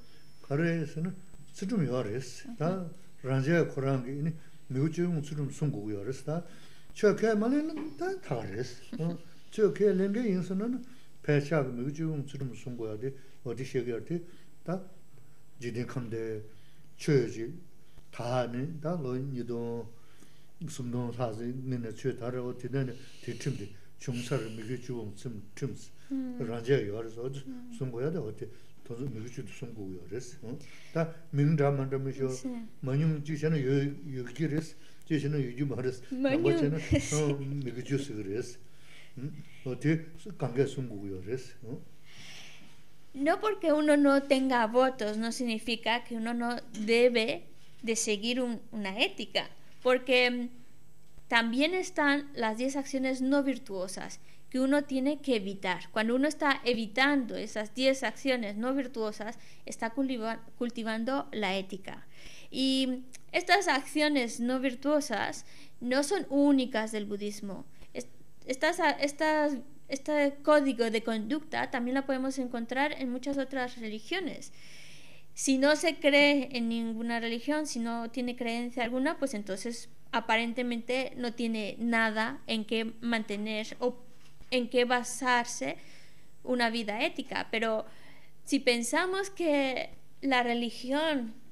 Ranja Korangi Mujum Sudum Sungu Yorista, Choke Malin Taris, Choke Lenge Insunan, Pachak Mujum Sudum Sunguadi, or the Shagati, that didn't come the church, Tahani, that loin you don't some don't has in a church, or Tidan, Titimdi, Chumsar Mujum, some Tims, Ranja Yoris, or Sunguada, or 미국주 송고 요레스 다 민다만도 미쇼 만용 지셔는 요 요기레스 지셔는 요주 말레스 뭐잖아 어 미국주스 그레스 어때 강게 송고 요레스 No porque uno no tenga votos no significa que uno no debe de seguir un, una ética, porque también están las diez acciones no virtuosas que uno tiene que evitar. Cuando uno está evitando esas diez acciones no virtuosas, está cultiva, cultivando la ética. Y estas acciones no virtuosas no son únicas del budismo. Estas, estas, este código de conducta también la podemos encontrar en muchas otras religiones. Si no se cree en ninguna religión, si no tiene creencia alguna, pues entonces aparentemente no tiene nada en qué mantener o en qué basarse una vida ética. Pero si pensamos que la religión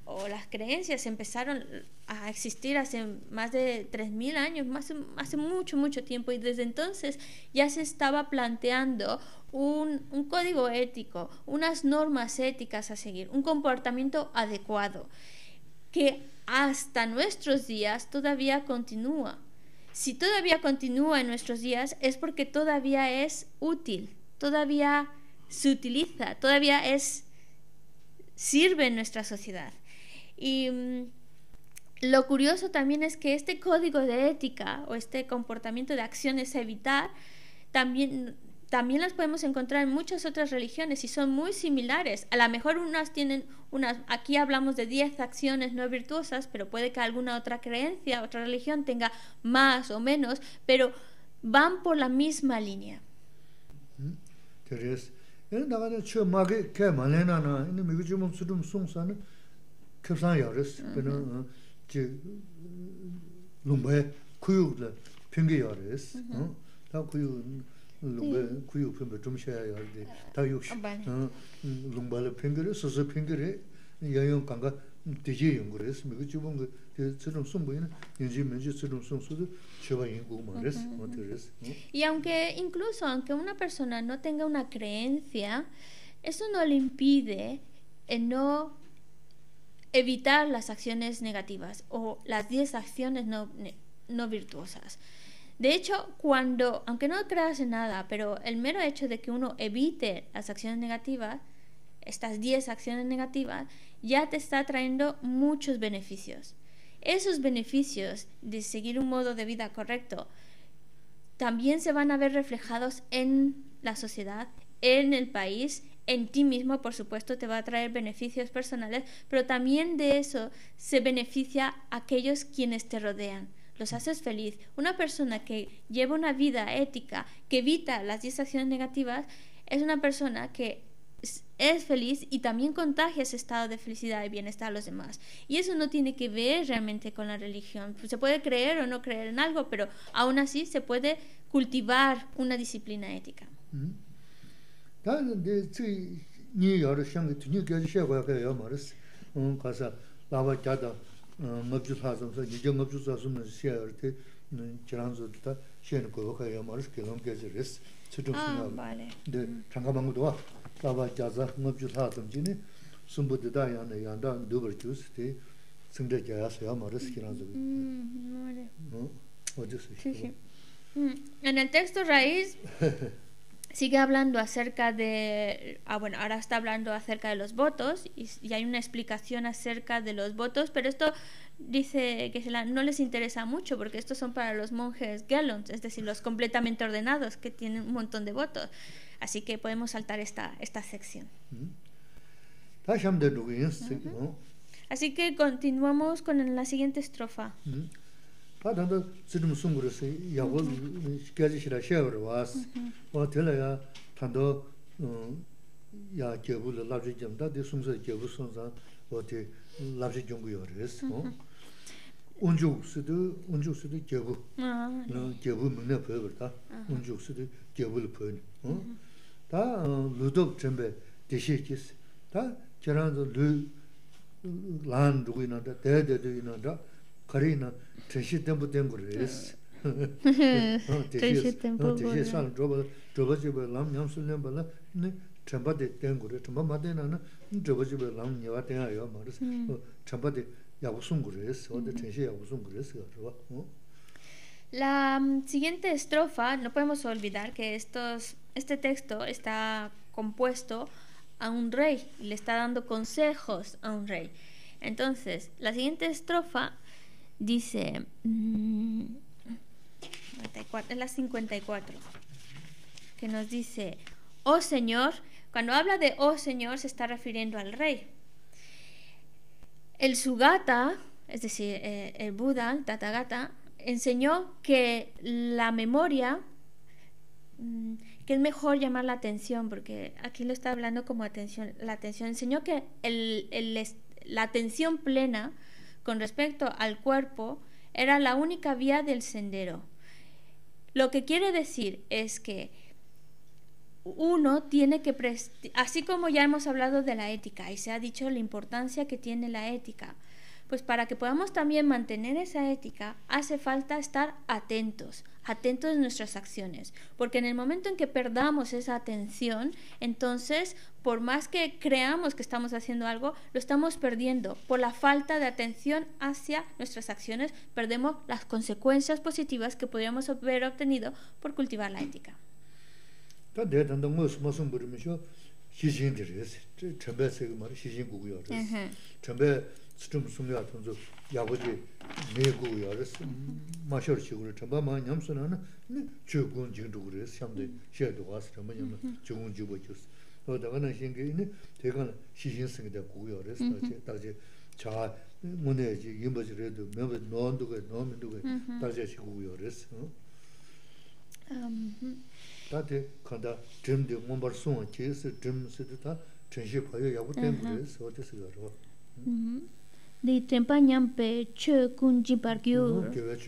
o las creencias empezaron a existir hace más de tres mil años, más, hace mucho, mucho tiempo, y desde entonces ya se estaba planteando un, un código ético, unas normas éticas a seguir, un comportamiento adecuado, que hasta nuestros días todavía continúa. Si todavía continúa en nuestros días es porque todavía es útil, todavía se utiliza, todavía es, sirve en nuestra sociedad. Y mmm, lo curioso también es que este código de ética o este comportamiento de acciones a evitar también, también las podemos encontrar en muchas otras religiones y son muy similares. A lo mejor unas tienen unas, aquí hablamos de diez acciones no virtuosas, pero puede que alguna otra creencia, otra religión tenga más o menos, pero van por la misma línea. 캡산야르스 그는 지 룸베 쿠유를 핑계야르스 다 쿠유 룸베 쿠유 핑계 좀 셔야 돼. 다 역시 룸발을 핑계를 서서 핑계를 여용 강가 되지 연구를 미국 주본 그 저런 숨보이는 연지 면지 저런 숨수도 저바 연구 말스 어떻게스. Y aunque incluso aunque una persona no tenga una creencia, eso no le impide en no evitar las acciones negativas o las diez acciones no, no virtuosas. De hecho, cuando, aunque no creas en nada, pero el mero hecho de que uno evite las acciones negativas, estas diez acciones negativas, ya te está trayendo muchos beneficios. Esos beneficios de seguir un modo de vida correcto también se van a ver reflejados en la sociedad, en el país, en ti mismo, por supuesto, te va a traer beneficios personales, pero también de eso se beneficia a aquellos quienes te rodean. Los haces feliz. Una persona que lleva una vida ética, que evita las diez acciones negativas, es una persona que es feliz y también contagia ese estado de felicidad y bienestar a los demás. Y eso no tiene que ver realmente con la religión. Se puede creer o no creer en algo, pero aún así se puede cultivar una disciplina ética. Mm-hmm. 다른데 지 니여를 상게 뒤니게 셔가 가요 말스 음 가서 나와 자다 먹주 사서서 이제 먹주 사서면 셔르테 지난주다 셔는 거 가요 말스 그런 게 저랬어 아, vale. 네 잠깐만 와 나와 자자 먹주 사서진이 숨부드다 야네 양다 누버 주스티 승대자야서 말스 지난주 음 vale. 어 어디서 sí, sí. En el texto raíz sigue hablando acerca de, ah, bueno, ahora está hablando acerca de los votos y, y hay una explicación acerca de los votos, pero esto dice que no les interesa mucho porque estos son para los monjes Gelons, es decir, los completamente ordenados que tienen un montón de votos. Así que podemos saltar esta, esta sección. Uh-huh. Así que continuamos con la siguiente estrofa. Uh-huh. 다른데 지금 숨으로서 야고 깨지시라 셔버 와스 어 들어야 단도 어야 제부를 라지 점다 대 숨서 제부 손자 어디 라지 정구요레스 어 운주스도 운주스도 제부 어 제부 문에 보여버다 운주스도 제부를 보여 어다 루도 점배 대시키스 다 저런도 루 란도 있는데 대대도 있는데 거리는 대시 tempo 된 거레스. 대시 tempo. 대시 산 저거 저거 집에 람냠슬렘 발라 네 첨바데 된 거레. 첨바 마데나는 저거 집에 람녀와 돼요 말스. 첨바데 야구sun 거레스. 어디 대시 야구sun 거레스. La siguiente estrofa, no podemos olvidar que estos, este texto está compuesto a un rey y le está dando consejos a un rey. Entonces, la siguiente estrofa dice, mmm, es la cincuenta y cuatro, que nos dice, oh Señor, cuando habla de oh Señor se está refiriendo al rey. El Sugata, es decir, eh, el Buda, el Tathagata, enseñó que la memoria, mmm, que es mejor llamar la atención, porque aquí lo está hablando como atención, la atención, enseñó que el, el, la atención plena con respecto al cuerpo era la única vía del sendero. Lo que quiere decir es que uno tiene que, así como ya hemos hablado de la ética y se ha dicho la importancia que tiene la ética, pues para que podamos también mantener esa ética hace falta estar atentos, atentos de nuestras acciones, porque en el momento en que perdamos esa atención, entonces por más que creamos que estamos haciendo algo, lo estamos perdiendo. Por la falta de atención hacia nuestras acciones, perdemos las consecuencias positivas que podríamos haber obtenido por cultivar la ética. 좀 숨겨 통조 야버지 내고 열었어 마셔 지구를 전부 많이 남서는 주군 진도 그래서 참대 셔도 와서 좀 많이 주군 주고 줬어. 그러다가는 신경이 대간 시신성이다 고열했어. 다시 자 문에지 임버지래도 몇 논도가 논도가 다시 시고 열었어. 음. 다들 간다 쯤데 뭔가 손 계속 쯤스도 다 전시 봐요. 야고 때문에 어디서 열어. 음. De tempañan pe che kunji parkyu.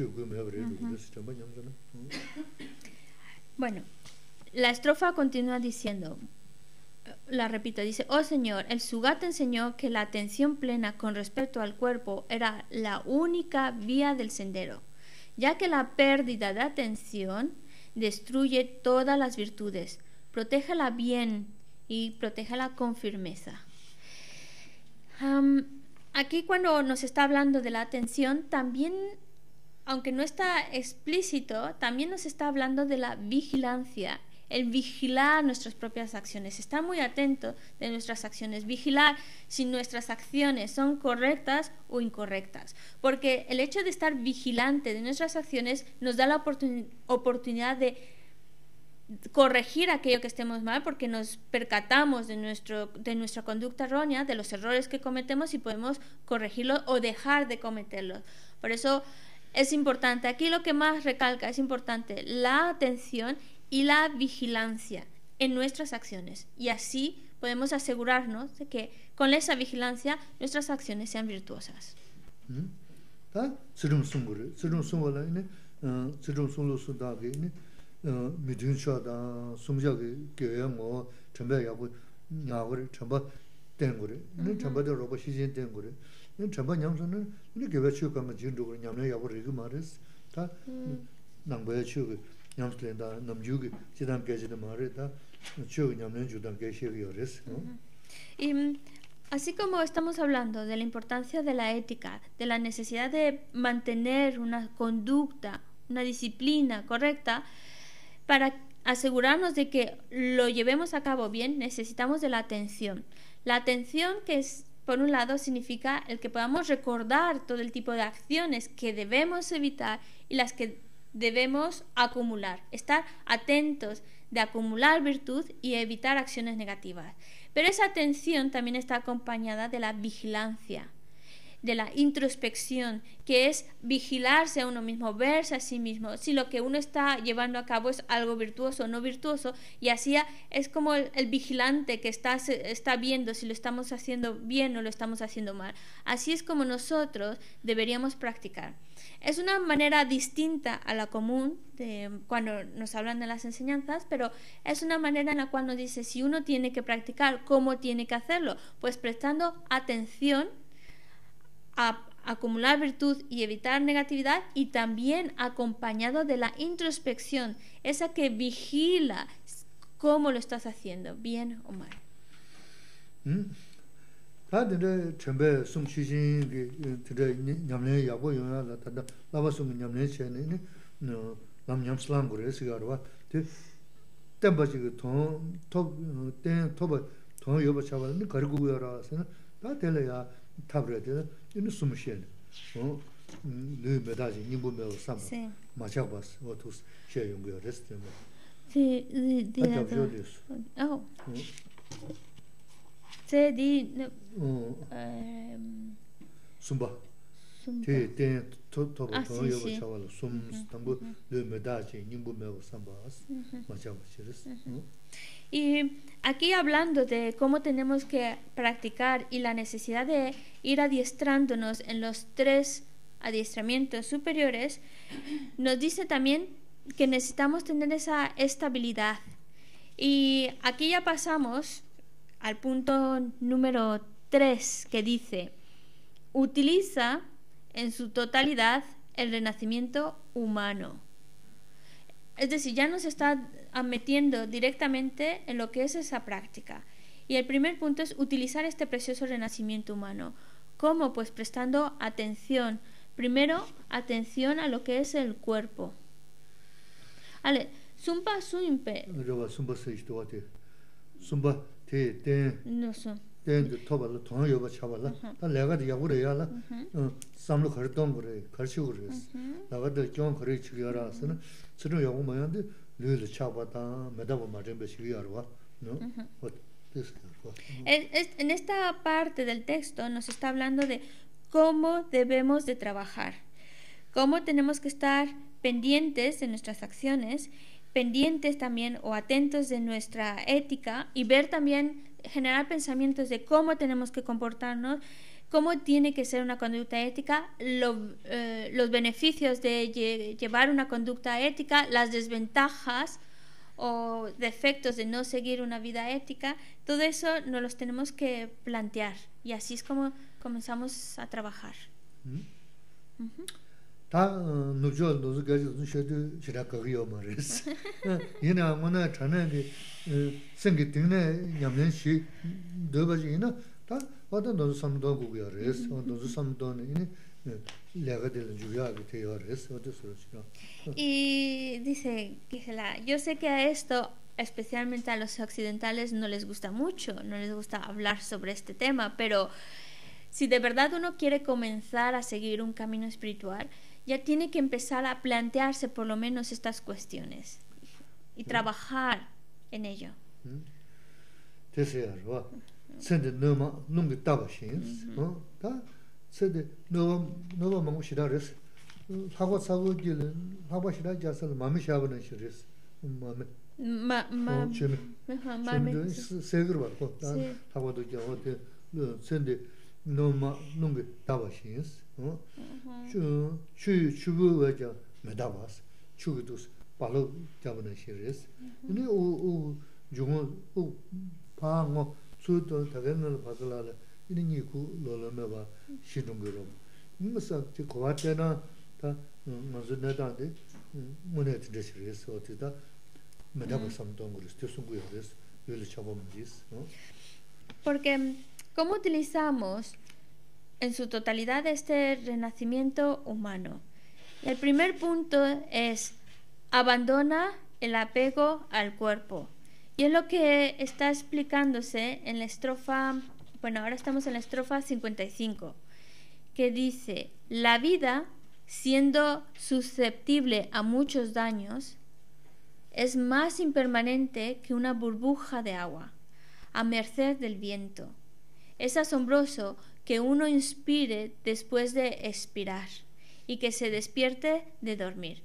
Bueno, la estrofa continúa diciendo, la repito, dice: oh Señor, el Sugata enseñó que la atención plena con respecto al cuerpo era la única vía del sendero, ya que la pérdida de atención destruye todas las virtudes. Protégela bien y protégela con firmeza. Um, Aquí cuando nos está hablando de la atención, también, aunque no está explícito, también nos está hablando de la vigilancia, el vigilar nuestras propias acciones, estar muy atento de nuestras acciones, vigilar si nuestras acciones son correctas o incorrectas, porque el hecho de estar vigilante de nuestras acciones nos da la oportun- oportunidad de corregir aquello que estemos mal, porque nos percatamos de, nuestro, de nuestra conducta errónea, de los errores que cometemos y podemos corregirlos o dejar de cometerlos. Por eso es importante, aquí lo que más recalca es importante, la atención y la vigilancia en nuestras acciones, y así podemos asegurarnos de que con esa vigilancia nuestras acciones sean virtuosas. 미든샤다 숨자게 교회 뭐 전배하고 나거를 전부 된 거래. 네 전부도 로봇 시즌 된 거래. 네 전부 냠서는 우리 교회 추가만 진도로 냠내 야고 이거 말했어. 다 남부에 추가 냠스랜다 남주기 지단까지도 말했다. 추가 냠내 주단께 시기였어. Y así como estamos hablando de la importancia de la ética, de la necesidad de mantener una conducta, una disciplina correcta, para asegurarnos de que lo llevemos a cabo bien, necesitamos de la atención. La atención, que es, por un lado, significa el que podamos recordar todo el tipo de acciones que debemos evitar y las que debemos acumular. Estar atentos de acumular virtud y evitar acciones negativas. Pero esa atención también está acompañada de la vigilancia, de la introspección, que es vigilarse a uno mismo, verse a sí mismo, si lo que uno está llevando a cabo es algo virtuoso o no virtuoso, y así es como el, el vigilante que está, está viendo si lo estamos haciendo bien o lo estamos haciendo mal. Así es como nosotros deberíamos practicar. Es una manera distinta a la común de cuando nos hablan de las enseñanzas, pero es una manera en la cual nos dice si uno tiene que practicar, ¿cómo tiene que hacerlo? Pues prestando atención a acumular virtud y evitar negatividad, y también acompañado de la introspección, esa que vigila cómo lo estás haciendo, bien o mal. 이는 숨쉬는 어 르메다지 님보메 삼 마차바스 오토스 셰용거 레스테모 Sí, di oh. Se di sumba te te to to to yo chaval sum tambo 르메다지 님보메 삼바스 마차바스 Y aquí hablando de cómo tenemos que practicar y la necesidad de ir adiestrándonos en los tres adiestramientos superiores, nos dice también que necesitamos tener esa estabilidad Y aquí ya pasamos al punto número tres, que dice: utiliza en su totalidad el renacimiento humano. Es decir, ya nos está metiendo directamente en lo que es esa práctica. Y el primer punto es utilizar este precioso renacimiento humano. ¿Cómo? Pues prestando atención. Primero, atención a lo que es el cuerpo. Ale, sumpa sumpe. Sumpa se ishtuwate. Sumpa te ten. No son. Ten de tobala, tonga yoba chabala. Ta lega de yagure yala. Samlo khari tongure, khari shigure. Laga de kyon khari chigiyara asana. Tsino yagu mayande, luyele chabata, medaba marimbe shigiyarwa. ¿No? Es, es, en esta parte del texto nos está hablando de cómo debemos de trabajar, cómo tenemos que estar pendientes de nuestras acciones, pendientes también o atentos de nuestra ética, y ver también, generar pensamientos de cómo tenemos que comportarnos, cómo tiene que ser una conducta ética, lo, eh, los beneficios de lle llevar una conducta ética, las desventajas o defectos de no seguir una vida ética. Todo eso nos los tenemos que plantear, y así es como comenzamos a trabajar. Ta nubjo nozu gaji shedu shira kagiyo mares. Yina mona chana de sengi tingne nyamlen shi dobaji ina ta wada nozu samdo gugiyo res, nozu samdo ne lega de juya que te res, wada solución. Y dice Gisela, yo sé que a esto, especialmente a los occidentales, no les gusta mucho, no les gusta hablar sobre este tema, pero si de verdad uno quiere comenzar a seguir un camino espiritual, ya tiene que empezar a plantearse por lo menos estas cuestiones y trabajar en ello. Ma, ma, mami, seguro, no ma nunca daba shins, ¿no? Chu chu chu vaya me dabas, chu dos palo jaban shires. Ni o o jungo o pango su to tagenal pasala ni ni ku lo lo me ba shidungero. Musa ti kwatena ta mazuna da de monet de shires o ti da me dabas samdongres, te sungu yores, yo le chabomdis, ¿no? Porque ¿cómo utilizamos en su totalidad este renacimiento humano? El primer punto es: abandona el apego al cuerpo. Y es lo que está explicándose en la estrofa, bueno, ahora estamos en la estrofa cincuenta y cinco, que dice: la vida, siendo susceptible a muchos daños, es más impermanente que una burbuja de agua, a merced del viento. Es asombroso que uno inspire después de expirar y que se despierte de dormir.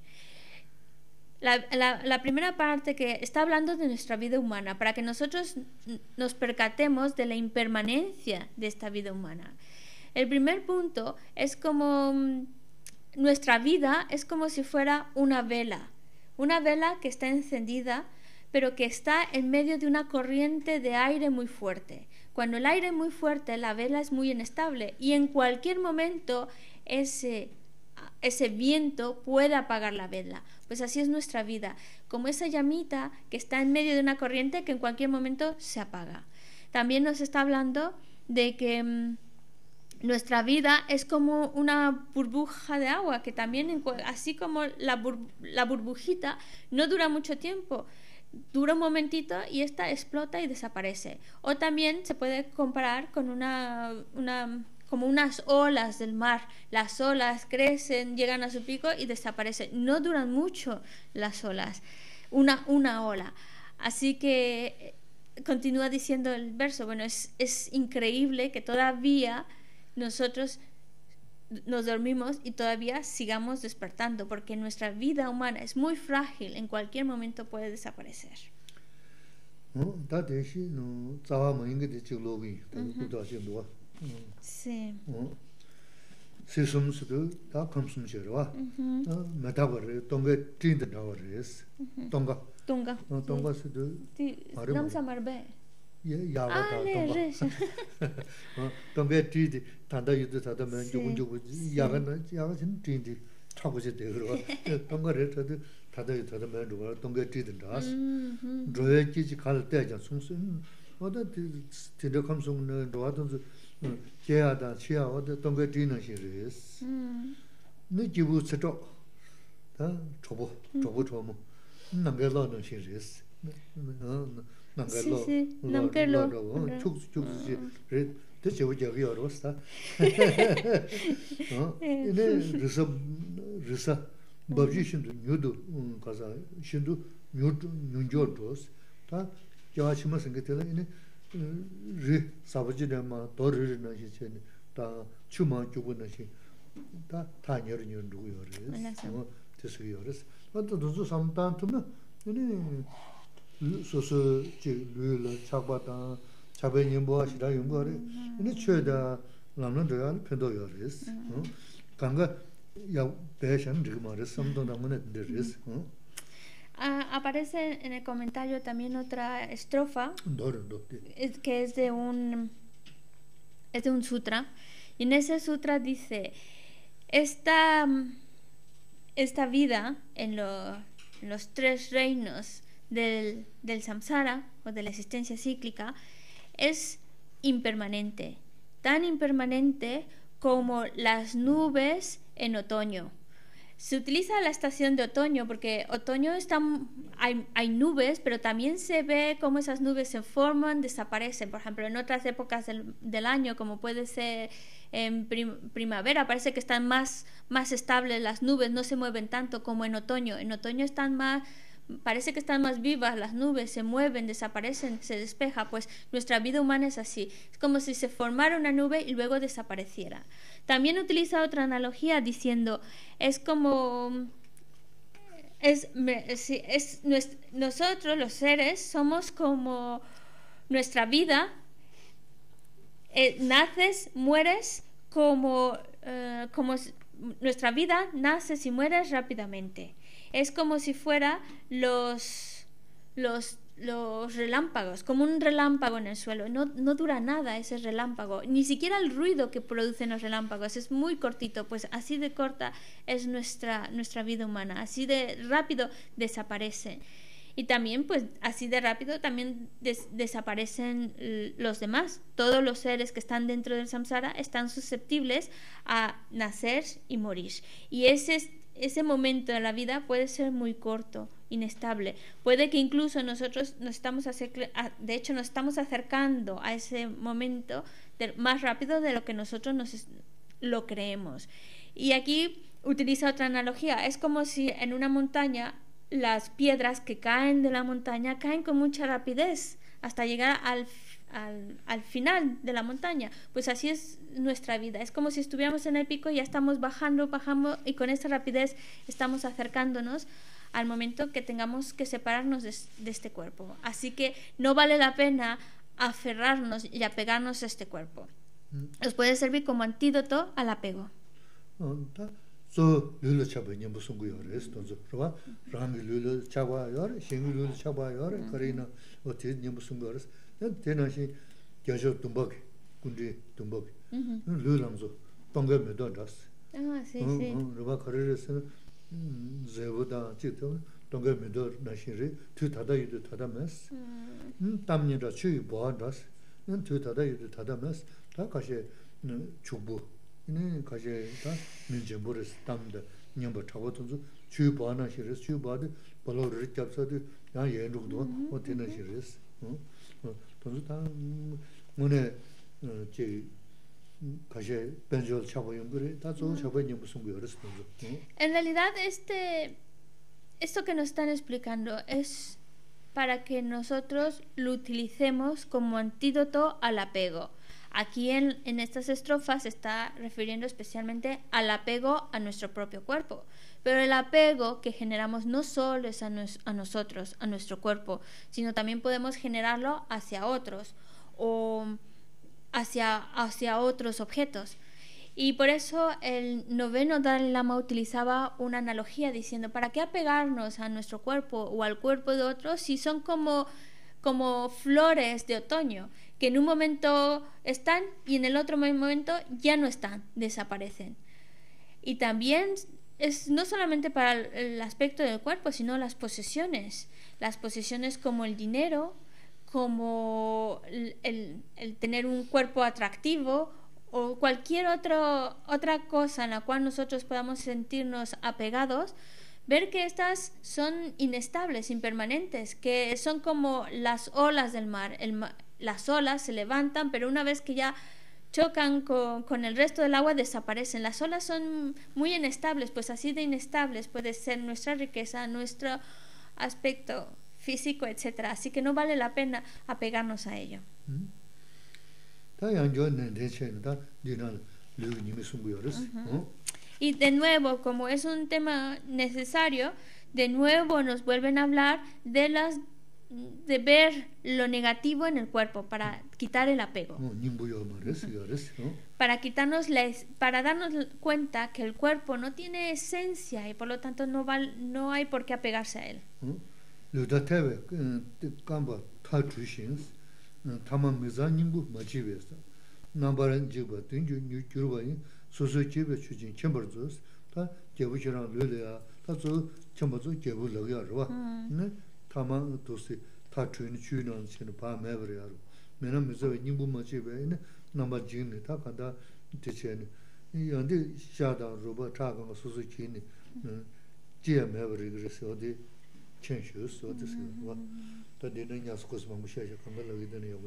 La, la, la primera parte que está hablando de nuestra vida humana, para que nosotros nos percatemos de la impermanencia de esta vida humana. El primer punto es como nuestra vida es como si fuera una vela, una vela que está encendida, pero que está en medio de una corriente de aire muy fuerte. Cuando el aire es muy fuerte, la vela es muy inestable y en cualquier momento ese, ese viento puede apagar la vela. Pues así es nuestra vida, como esa llamita que está en medio de una corriente que en cualquier momento se apaga. También nos está hablando de que mmm, nuestra vida es como una burbuja de agua, que también, en, así como la, bur, la burbujita, no dura mucho tiempo. Dura un momentito y esta explota y desaparece. O también se puede comparar con una, una, como unas olas del mar. Las olas crecen, llegan a su pico y desaparecen. No duran mucho las olas, una, una ola. Así que continúa diciendo el verso. Bueno, es, es increíble que todavía nosotros nos dormimos y todavía sigamos despertando, porque nuestra vida humana es muy frágil, en cualquier momento puede desaparecer. Sí. Sisumsudu, da Kamsumshirwa, Metabar, Tonga Tinda Davaris, Tonga. Tonga. Tonga Sudu. Nam Samarbe. Yaga Tonga. Tonga Tidi, Tanda Yudu Tadaman, Junju, Yagan, Yagan Tindi, Tabuzi de Tonga Red, Tada Tadaman, Tonga Tidas, Droeki Kal Tejan Sumsun, or the Tinda Kamsum, Dwadons. Chiada, Chia, or the Tonga Dina series. Nikibu Seto, Trouble, Trouble Tomo, Nangelo series. Nangelo, Nangelo, took read the Jovi Rosta. Risa, Risa, Babjishin to Nudu, Kaza, Shindu, Nunjotos, Yashimas and Getela. Ri Savajidama, Dori Nashi, Da Chuma Jubunashi, Da Tanya in Duyoris, Tisyoris. But those sometimes to me, so so Lula, Chabata, Chabanibo, Shidayungori, in a cheda, Lanadoyan, Pedoyoris, Kanga Ya Passion, Rimaris, something that there is. Uh, aparece en el comentario también otra estrofa es, que es de un es de un sutra, y en ese sutra dice esta esta vida en, lo, en los tres reinos del, del samsara o de la existencia cíclica es impermanente, tan impermanente como las nubes en otoño. Se utiliza la estación de otoño porque otoño está, hay, hay nubes, pero también se ve cómo esas nubes se forman, desaparecen. Por ejemplo, en otras épocas del, del año, como puede ser en prim, primavera, parece que están más, más estables las nubes, no se mueven tanto como en otoño. En otoño están más, parece que están más vivas las nubes, se mueven, desaparecen, se despeja. Pues nuestra vida humana es así. Es como si se formara una nube y luego desapareciera. También utiliza otra analogía diciendo, es como, es, es, es, nosotros los seres somos como nuestra vida, eh, naces, mueres, como, eh, como nuestra vida naces y mueres rápidamente. Es como si fuera los, los, los relámpagos, como un relámpago en el suelo. No, no dura nada ese relámpago, ni siquiera el ruido que producen los relámpagos, es muy cortito. Pues así de corta es nuestra, nuestra vida humana, así de rápido desaparece. Y también, pues así de rápido también des, desaparecen los demás. Todos los seres que están dentro del samsara están susceptibles a nacer y morir. Y ese ese momento de la vida puede ser muy corto, inestable. Puede que incluso nosotros nos estamos acerc- de hecho nos estamos acercando a ese momento de, más rápido de lo que nosotros nos lo creemos. Y aquí utiliza otra analogía. Es como si en una montaña las piedras que caen de la montaña caen con mucha rapidez hasta llegar al Al, al final de la montaña. Pues así es nuestra vida, es como si estuviéramos en el pico y ya estamos bajando, bajando, y con esta rapidez estamos acercándonos al momento que tengamos que separarnos de, de este cuerpo. Así que no vale la pena aferrarnos y apegarnos a este cuerpo. Nos puede servir como antídoto al apego. So lulu chaba nyambu sungu yore stonzo rwa rangi lulu chaba yore shingu lulu chaba yore karina oti nyambu sungu yore tena shi gyasho tumbaki kundi tumbaki lulu lamzo tonga medo das ah sí sí rwa karire se zebu da chito tonga medo nashiri tu tada yudu tada mes tamni da chui boa das tu tada yudu tada mes ta kashi chubu 네 가제 다 민제보르스 담다 냠바 타고도 주바나 시르스 주바드 발로르 잡서도 야 예루도 어때나 시르스 어 또다 문에 제 가제 벤졸 차보용 그래 다 좋은 차보용 무슨 거 열었어. En realidad este esto que nos están explicando es para que nosotros lo utilicemos como antídoto al apego. Aquí en, en estas estrofas se está refiriendo especialmente al apego a nuestro propio cuerpo. Pero el apego que generamos no solo es a, nos, a nosotros, a nuestro cuerpo, sino también podemos generarlo hacia otros o hacia, hacia otros objetos. Y por eso el noveno Dalai Lama utilizaba una analogía diciendo, ¿para qué apegarnos a nuestro cuerpo o al cuerpo de otros si son como, como flores de otoño, que en un momento están y en el otro momento ya no están, desaparecen? Y también es no solamente para el aspecto del cuerpo, sino las posesiones. Las posesiones como el dinero, como el, el, el tener un cuerpo atractivo o cualquier otro, otra cosa en la cual nosotros podamos sentirnos apegados, ver que estas son inestables, impermanentes, que son como las olas del mar. El, las olas se levantan, pero una vez que ya chocan con, con el resto del agua, desaparecen. Las olas son muy inestables, pues así de inestables puede ser nuestra riqueza, nuestro aspecto físico, etcétera. Así que no vale la pena apegarnos a ello. Uh-huh. Y de nuevo, como es un tema necesario, de nuevo nos vuelven a hablar de las de ver lo negativo en el cuerpo para quitar el apego. Para quitarnos la, para darnos cuenta que el cuerpo no tiene esencia y por lo tanto no va, no hay por qué apegarse a él. 타만 도시 타트윈 주는 신의 바매버야로 내가 미서 님부 마치베네 넘버 진네 타간다 대체네 이 연대 샤다 로바 타가 소소치니 지에매버리 그래서 어디 천슈스 어디서 와 또되는 야스코스 마무샤샤 간다라고 되네요.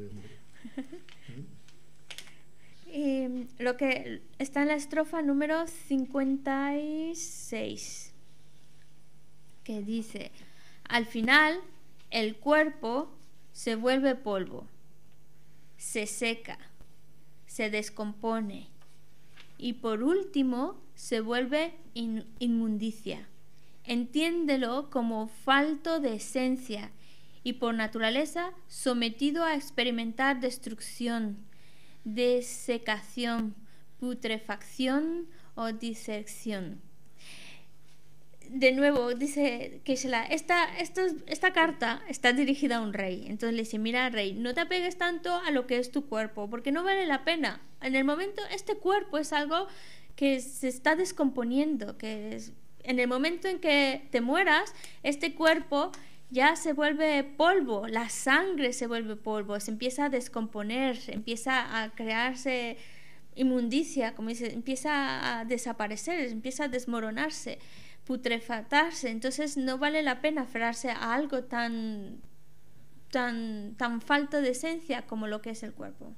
Eh, lo que está en la estrofa número cincuenta y seis, que dice: al final, el cuerpo se vuelve polvo, se seca, se descompone y por último se vuelve in- inmundicia. Entiéndelo como falto de esencia y por naturaleza sometido a experimentar destrucción, desecación, putrefacción o disección. De nuevo, dice Geshe-la, esta, esta, esta carta está dirigida a un rey. Entonces le dice, mira, rey, no te apegues tanto a lo que es tu cuerpo, porque no vale la pena. En el momento, este cuerpo es algo que se está descomponiendo, que es, en el momento en que te mueras, este cuerpo ya se vuelve polvo, la sangre se vuelve polvo, se empieza a descomponer, empieza a crearse inmundicia, como dice, empieza a desaparecer, empieza a desmoronarse, putrefactarse. Entonces no vale la pena aferrarse a algo tan tan tan falto de esencia como lo que es el cuerpo.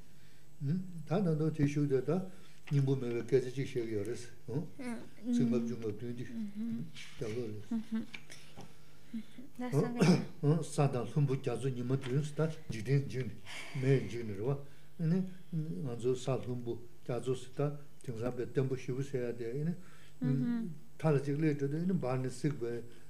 탈직을 때는 반을 쓰고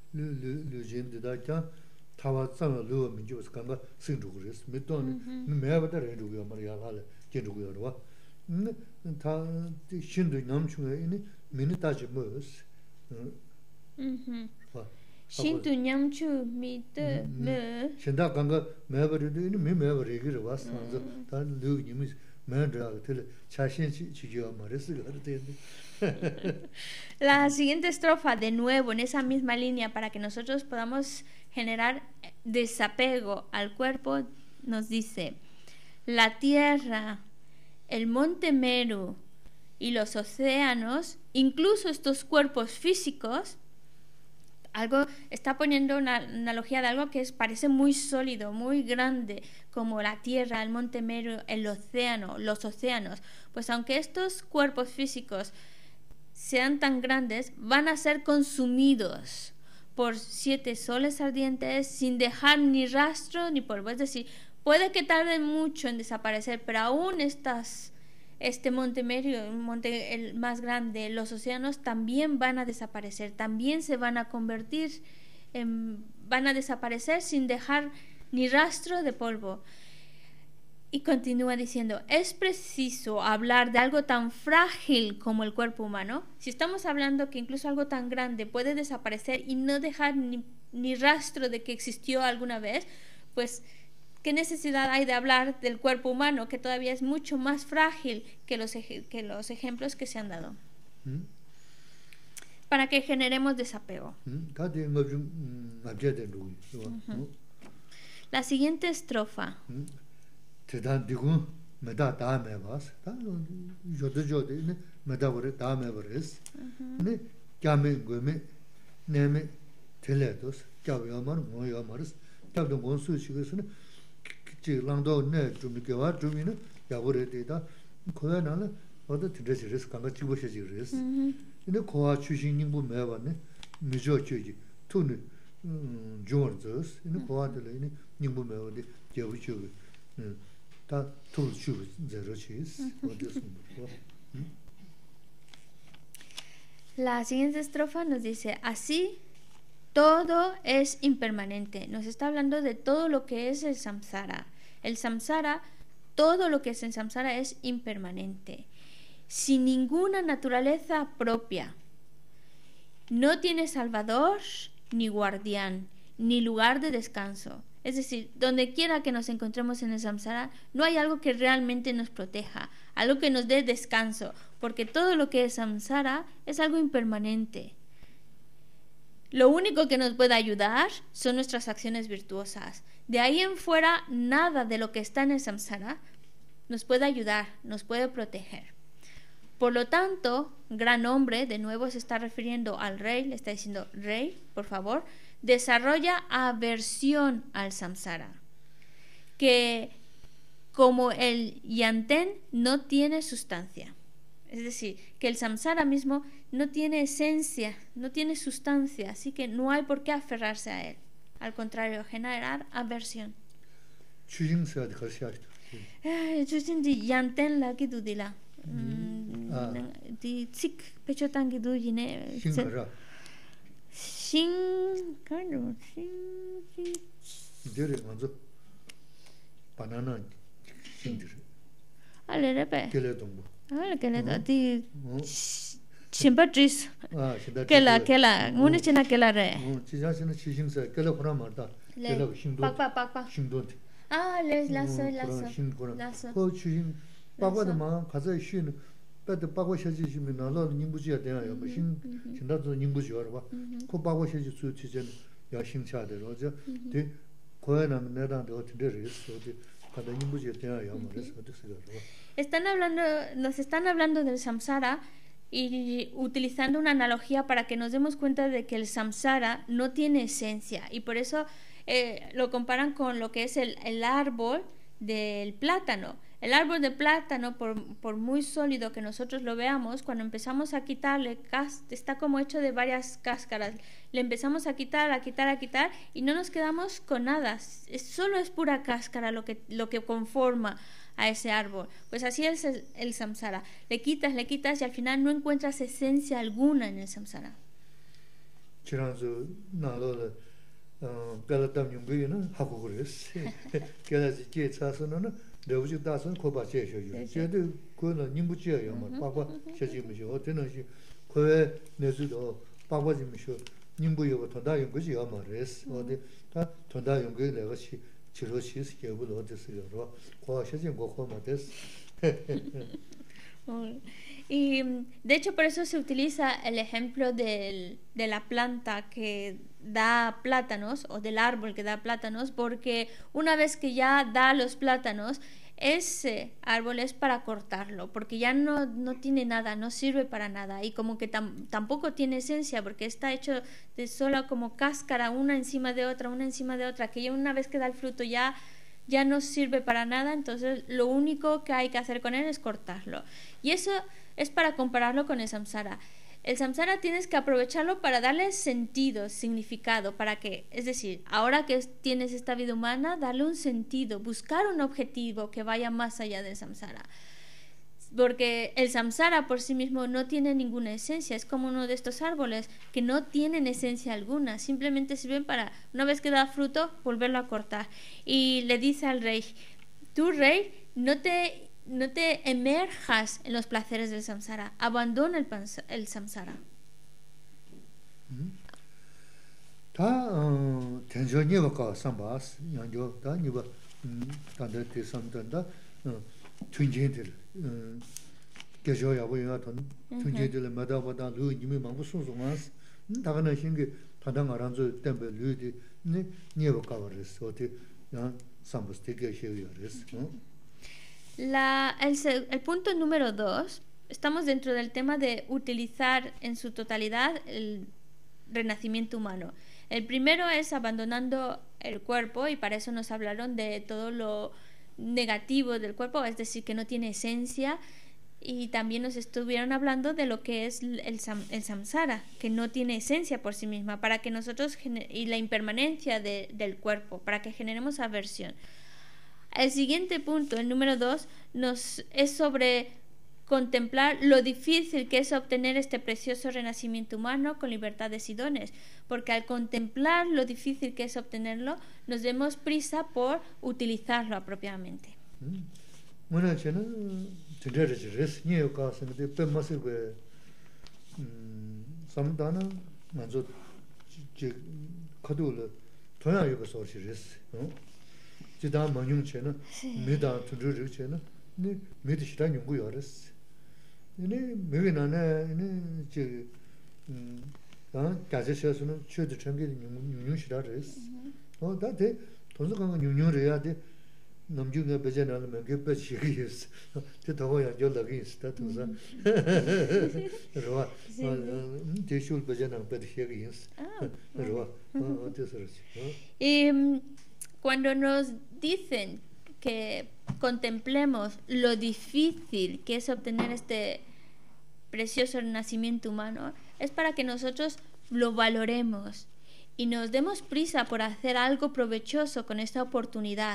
류진들다 타와상을 루어 민주스 간가 승도 그랬어. 몇돈 매버다 해주고요. 말이야. 할 견주고요. 와. 다 신도 남중에 있는 미니타지 뭐스. 음. 신도 남주 미드 뭐. 신다 간가 매버도 있는 매 매버리기로 왔어. 다 류님이 매드라고 들 자신 지지어 말했어. 그랬는데 La siguiente estrofa, de nuevo, en esa misma línea, para que nosotros podamos generar desapego al cuerpo, nos dice: la tierra, el monte Meru y los océanos, incluso estos cuerpos físicos, algo está poniendo una analogía de algo que es, parece muy sólido, muy grande, como la tierra, el monte Meru, el océano, los océanos. Pues aunque estos cuerpos físicos sean tan grandes, van a ser consumidos por siete soles ardientes sin dejar ni rastro ni polvo. Es decir, puede que tarden mucho en desaparecer, pero aún estas, este monte Meru, el monte el más grande, los océanos también van a desaparecer, también se van a convertir, en, van a desaparecer sin dejar ni rastro de polvo. Y continúa diciendo, es preciso hablar de algo tan frágil como el cuerpo humano. Si estamos hablando que incluso algo tan grande puede desaparecer y no dejar ni, ni rastro de que existió alguna vez, pues ¿qué necesidad hay de hablar del cuerpo humano, que todavía es mucho más frágil que los, que los ejemplos que se han dado? ¿Mm? Para que generemos desapego. ¿Mm? Uh-huh. La siguiente estrofa. ¿Mm? Tedan digun meda da me vas da jode jode ne meda bore da me bores ne kame gome neme teledos kavyaman mo yamaris kavdo gonsu chigesine ji langdo ne jumi ke wa jumi ne ya bore de da koya na ne oda tindres kanga chibo sheji res ne koa chushin nimbu me wa ne mijo chuji tunu jordos ne koa de ne nimbu me wa de jebu chugi La siguiente estrofa nos dice, así todo es impermanente. Nos está hablando de todo lo que es el samsara. El samsara, todo lo que es el samsara es impermanente, sin ninguna naturaleza propia. No tiene salvador, ni guardián, ni lugar de descanso. Es decir, donde quiera que nos encontremos en el samsara, no hay algo que realmente nos proteja, algo que nos dé descanso, porque todo lo que es samsara es algo impermanente. Lo único que nos puede ayudar son nuestras acciones virtuosas. De ahí en fuera, nada de lo que está en el samsara nos puede ayudar, nos puede proteger. Por lo tanto, gran hombre, de nuevo se está refiriendo al rey, le está diciendo, rey, por favor, desarrolla aversión al samsara, que como el yanten no tiene sustancia. Es decir, que el samsara mismo no tiene esencia, no tiene sustancia, así que no hay por qué aferrarse a él. Al contrario, generar aversión. Yanten la que dudila. Di sik pechotan que dudine. Shin, claro, shin, shin. Dere manzo banana sindire. Ale repe. Kele dombo. Ale kele da di chimpatris. Ah, shida. Kela kela, mune china kela re. Oh, chija china chishinsa kele khora marta. Kele shindo. Pak pak pak pak. Shindo. Ah, les lasso lasso. Lasso. Ko chishin. Papa de ma kaza shin. Pero pago sheji shimi na lo nimbuji ya dena ya shin shinda zo nimbuji wa ba ko pago sheji su chi chen ya shin cha de ro je de ko na ne da de de res so de cada nimbuji ya dena ya ma res de se ro. Están hablando, nos están hablando del samsara y utilizando una analogía para que nos demos cuenta de que el samsara no tiene esencia y por eso eh, lo comparan con lo que es el, el árbol del plátano. El árbol de plátano, por, por muy sólido que nosotros lo veamos, cuando empezamos a quitarle, está como hecho de varias cáscaras. Le empezamos a quitar, a quitar, a quitar y no nos quedamos con nada. Es, solo es pura cáscara lo que, lo que conforma a ese árbol. Pues así es el, el samsara. Le quitas, le quitas y al final no encuentras esencia alguna en el samsara. Devuji dasan koba che shoyu. Jede ko na nimbu che yo ma papa sheji mi sho. Tena shi ko nesu do papa ji mi sho. Nimbu yo to da yong ji yo ma res. Ode ta to da yong ge le ga shi chiro shi se ge bu do de se yo. Ko sheji go ko ma des. Y de hecho por eso se utiliza el ejemplo del, de la planta que da plátanos o del árbol que da plátanos, porque una vez que ya da los plátanos, ese árbol es para cortarlo, porque ya no, no tiene nada, no sirve para nada y como que tam, tampoco tiene esencia porque está hecho de sola como cáscara, una encima de otra, una encima de otra, que ya una vez que da el fruto ya ya no sirve para nada, entonces lo único que hay que hacer con él es cortarlo. Y eso es para compararlo con el samsara. El samsara tienes que aprovecharlo para darle sentido, significado, para que, es decir, ahora que tienes esta vida humana, darle un sentido, buscar un objetivo que vaya más allá del samsara. Porque el samsara por sí mismo no tiene ninguna esencia, es como uno de estos árboles que no tienen esencia alguna, simplemente sirven para, una vez que da fruto, volverlo a cortar. Y le dice al rey tú, rey, no te, no te emerjas en los placeres del samsara. Abandona el, pansa, el samsara. 다 텐저 니버가 삼바스 양조 다 니버 단데 대삼단다 춘제들 계셔야 보이나 돈 춘제들 마다마다 루 님이 망고 소소마스 다가나 신게 다당 알아서 템베 루디 니 니버가 버스 어디 야 삼바스 되게 셔요레스 La, el, el punto número dos, estamos dentro del tema de utilizar en su totalidad el renacimiento humano. El primero es abandonando el cuerpo, y para eso nos hablaron de todo lo negativo del cuerpo, es decir, que no tiene esencia, y también nos estuvieron hablando de lo que es el, sam, el samsara, que no tiene esencia por sí misma, para que nosotros, y la impermanencia de, del cuerpo, para que generemos aversión. El siguiente punto, el número dos, nos, es sobre contemplar lo difícil que es obtener este precioso renacimiento humano con libertades y dones, porque al contemplar lo difícil que es obtenerlo, nos demos prisa por utilizarlo apropiadamente. Bueno, yo no tendré que recibir caso de permanecer que samdana manzo que cadula toya yo que sorcires, ¿no? 지다 만용체는 메다 투르르체는 네 메디시다 연구요레스 네 메게나네 네 아, 가제셔서는 최대 전개 윤윤시라레스. 어, 다데 돈스가 윤윤을 돼. 남주가 배제나면 그게 시기스. 저 더워야 절다기 있다 도사. 로아. 대출 배제나면 배시기스. 로아. 어, 어때서지? 어. Cuando nos dicen que contemplemos lo difícil que es obtener este precioso renacimiento humano, es para que nosotros lo valoremos y nos demos prisa por hacer algo provechoso con esta oportunidad.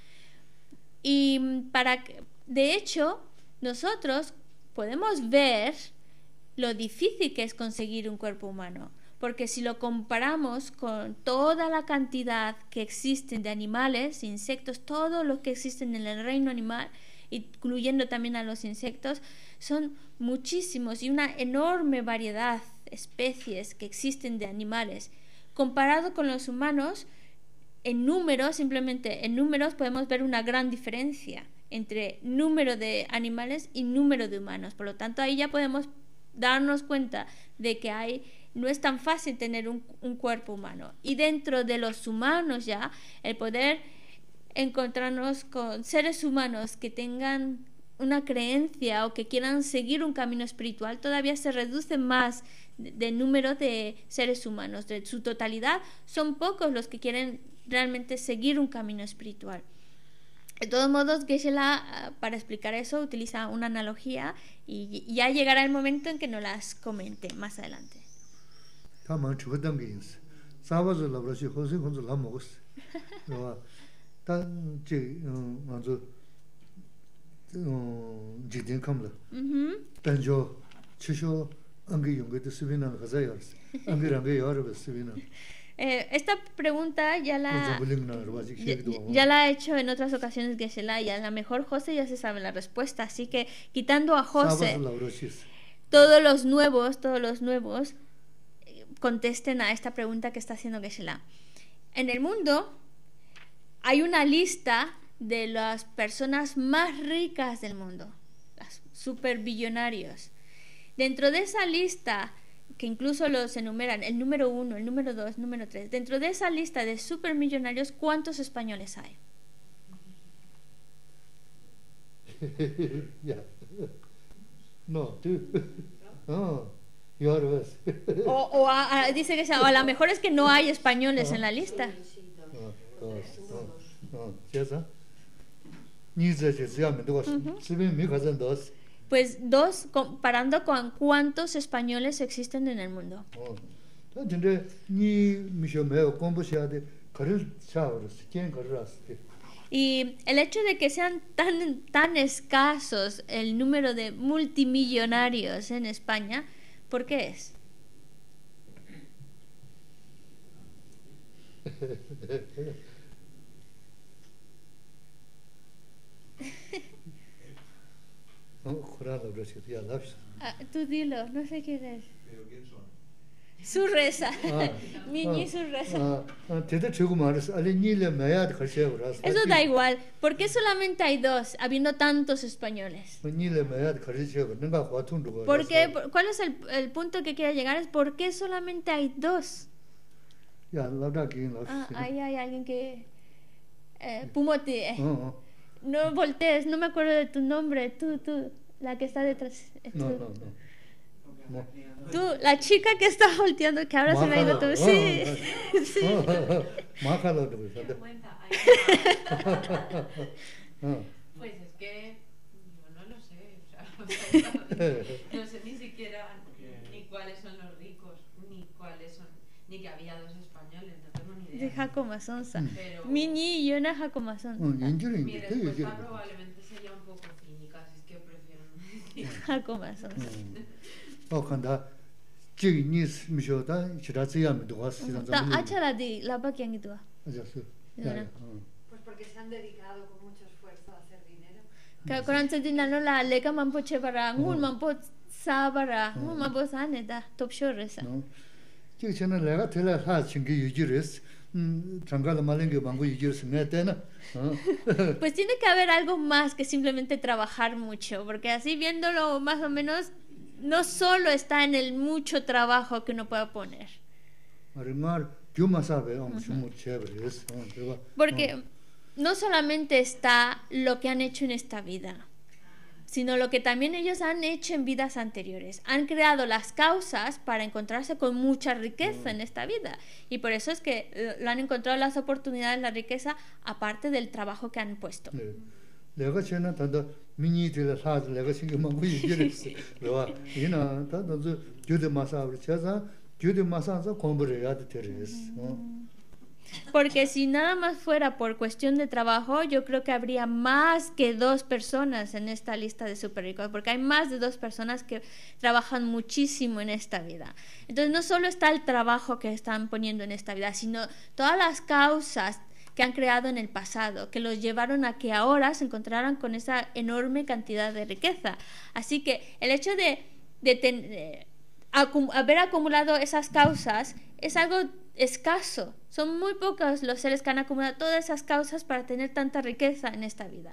Y para que, de hecho, nosotros podemos ver lo difícil que es conseguir un cuerpo humano. Porque si lo comparamos con toda la cantidad que existen de animales, insectos, todo lo que existen en el reino animal, incluyendo también a los insectos, son muchísimos y una enorme variedad de especies que existen de animales. Comparado con los humanos, en números, simplemente en números podemos ver una gran diferencia entre número de animales y número de humanos. Por lo tanto, ahí ya podemos darnos cuenta de que hay no es tan fácil tener un, un cuerpo humano. Y dentro de los humanos ya, el poder encontrarnos con seres humanos que tengan una creencia o que quieran seguir un camino espiritual, todavía se reduce más de, de número de seres humanos. De su totalidad, son pocos los que quieren realmente seguir un camino espiritual. De todos modos, Geshe-la, para explicar eso, utiliza una analogía y ya llegará el momento en que nos las comente más adelante. 다만 주거든 게 있어. 사바즈 라브라시 호신 혼자 라 먹었어. 어. 단지 먼저 어 지든 컴라. 음. 단조 치쇼 안게 용게도 스비나 가자요스. 안게랑 게 여러 스비나. Eh, esta pregunta ya la, ya, ya la ha hecho en otras ocasiones Geshe-la, y a lo mejor José ya se sabe la respuesta, así que quitando a José, todos los nuevos, todos los nuevos contesten a esta pregunta que está haciendo Geshe-la. En el mundo hay una lista de las personas más ricas del mundo, los superbillonarios. Dentro de esa lista, que incluso los enumeran, el número uno, el número dos, el número tres, dentro de esa lista de supermillonarios, ¿cuántos españoles hay? Yeah. No, tú. No. O, o a, a, dice que sea, o a lo mejor es que no hay españoles en la lista. Pues dos, comparando con cuántos españoles existen en el mundo. Y el hecho de que sean tan, tan escasos el número de multimillonarios en España, ¿por qué es? Ah, tú dilo, no sé quién es. ¿Pero quién son? Surresa. Miñi Surresa. Eso da igual. ¿Por qué solamente hay dos, habiendo tantos españoles? ¿Por qué? ¿Cuál es el, el punto que quiere llegar? Es ¿por qué solamente hay dos? Ah, ahí hay alguien que... Eh, Pumoti. Eh. No voltees, no me acuerdo de tu nombre. Tú, tú, la que está detrás. Tú. No, no, no. Tú, la chica que está volteando, que ahora se me ha ido tú. Sí, sí. Pues es que yo no lo sé. O sea, no sé ni siquiera ni cuáles son los ricos, ni cuáles son, ni que había dos españoles, no tengo ni idea. De Hakoma Sonsa. Miñi y yo no Hakoma Sonsa. Mi respuesta probablemente sería un poco cínica, así es que prefiero no decir. Hakoma Sonsa. Achara di la pa quién tú. Pues porque se han dedicado con mucho esfuerzo a hacer dinero. Que cuando se dinero la lega mampo chepara, ngul mampo sabara, ngul mampo saneda, top shoresa. 그 전에 내가 telha ha chingi yujiris changala malengue bangu yujiris ngetena. Pues tiene que haber algo más que simplemente trabajar mucho, porque así viéndolo más o menos no solo está en el mucho trabajo que uno pueda poner. Porque no solamente está lo que han hecho en esta vida, sino lo que también ellos han hecho en vidas anteriores. Han creado las causas para encontrarse con mucha riqueza en esta vida. Y por eso es que lo han encontrado las oportunidades, la riqueza, aparte del trabajo que han puesto. 내가 전에 단도 미니들 사들 내가 신경 많고 얘기했어. 내가 이나 단도 교대 마사를 쳐서 교대 마사서 공부를 해야 되더랬어. Porque si nada más fuera por cuestión de trabajo, yo creo que habría más que dos personas en esta lista de super ricos, porque hay más de dos personas que trabajan muchísimo en esta vida. Entonces no solo está el trabajo que están poniendo en esta vida, sino todas las causas que han creado en el pasado, que los llevaron a que ahora se encontraran con esa enorme cantidad de riqueza. Así que el hecho de, de, ten, de acum, haber acumulado esas causas es algo escaso. Son muy pocos los seres que han acumulado todas esas causas para tener tanta riqueza en esta vida.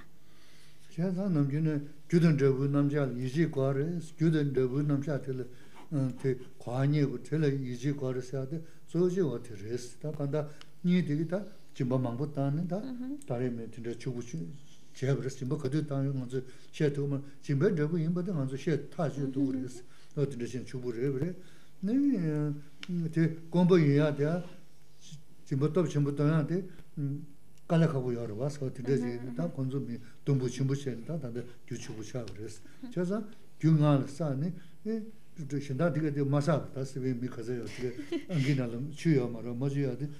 jimba mangbo tani da tari me tinda chubu chehabris jimba kadu tani nganzu she tukuma jimba drabu yinba da nganzu she taji tukuris no tinda shin chubu rebre ne te gomba yinya da jimba top jimba tani de kala kabu yorwa so tinda zi da konzu mi dumbu jimbu shen da da gyu chubu chehabris chaza gyu ngal sa ne shinda diga de masa da sibe mi kaza yo diga anginalam chuyo maro moji ya de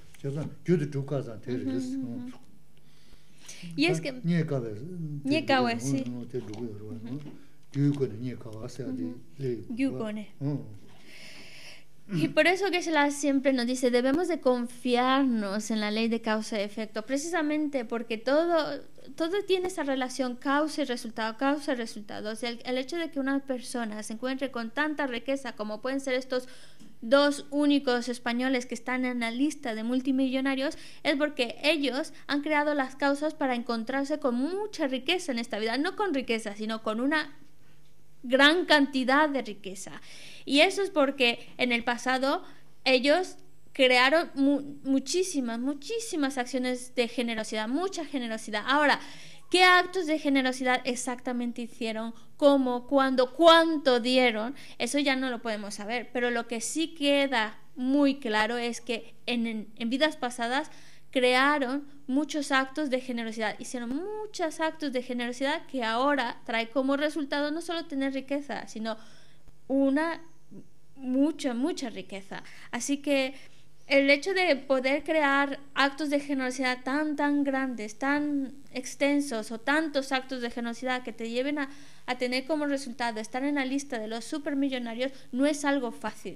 Y es que Niekawe, sí. Y por eso que Geshe-la siempre nos dice, debemos de confiarnos en la ley de causa y efecto, precisamente porque todo, todo tiene esa relación causa y resultado, causa y resultado. O sea, el, el hecho de que una persona se encuentre con tanta riqueza como pueden ser estos dos únicos españoles que están en la lista de multimillonarios, es porque ellos han creado las causas para encontrarse con mucha riqueza en esta vida, no con riqueza, sino con una gran cantidad de riqueza. Y eso es porque en el pasado ellos crearon mu muchísimas, muchísimas acciones de generosidad, mucha generosidad. Ahora, ¿qué actos de generosidad exactamente hicieron? ¿Cómo? ¿Cuándo? ¿Cuánto dieron? Eso ya no lo podemos saber, pero lo que sí queda muy claro es que en, en, en vidas pasadas crearon muchos actos de generosidad, hicieron muchos actos de generosidad que ahora trae como resultado no solo tener riqueza, sino una mucha, mucha riqueza. Así que el hecho de poder crear actos de generosidad tan, tan grandes, tan extensos o tantos actos de generosidad que te lleven a, a tener como resultado estar en la lista de los supermillonarios no es algo fácil.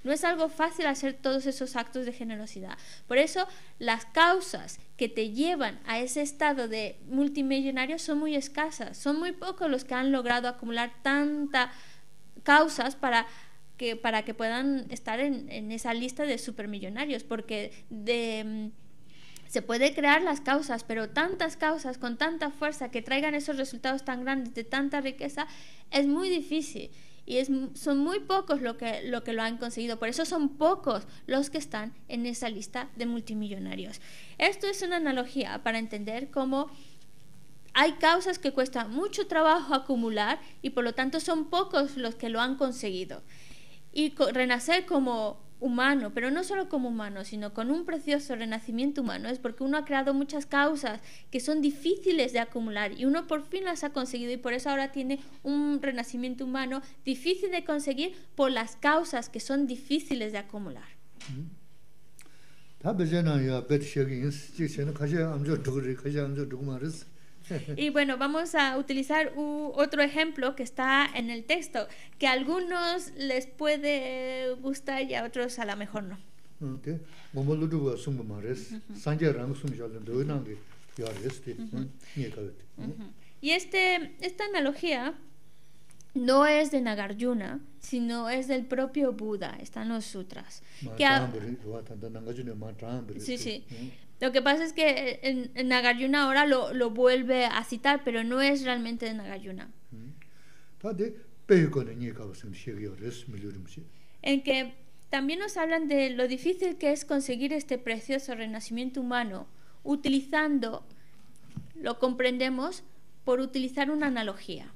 No es algo fácil hacer todos esos actos de generosidad. Por eso las causas que te llevan a ese estado de multimillonario son muy escasas. Son muy pocos los que han logrado acumular tantas causas para que, para que puedan estar en, en esa lista de supermillonarios, porque de... Se puede crear las causas, pero tantas causas con tanta fuerza que traigan esos resultados tan grandes de tanta riqueza es muy difícil y es, son muy pocos lo que, lo que lo han conseguido. Por eso son pocos los que están en esa lista de multimillonarios. Esto es una analogía para entender cómo hay causas que cuesta mucho trabajo acumular y por lo tanto son pocos los que lo han conseguido. Y renacer como humano, pero no solo como humano, sino con un precioso renacimiento humano, es porque uno ha creado muchas causas que son difíciles de acumular y uno por fin las ha conseguido y por eso ahora tiene un renacimiento humano difícil de conseguir por las causas que son difíciles de acumular. Y bueno, vamos a utilizar uh, otro ejemplo que está en el texto, que a algunos les puede gustar y a otros a lo mejor no. Uh-huh. Uh-huh. Y este, esta analogía no es de Nagarjuna, sino es del propio Buda, está en los sutras. Que ha... Sí, sí. Lo que pasa es que en, en Nagarjuna ahora lo, lo vuelve a citar, pero no es realmente de Nagarjuna. En que también nos hablan de lo difícil que es conseguir este precioso renacimiento humano, utilizando, lo comprendemos, por utilizar una analogía.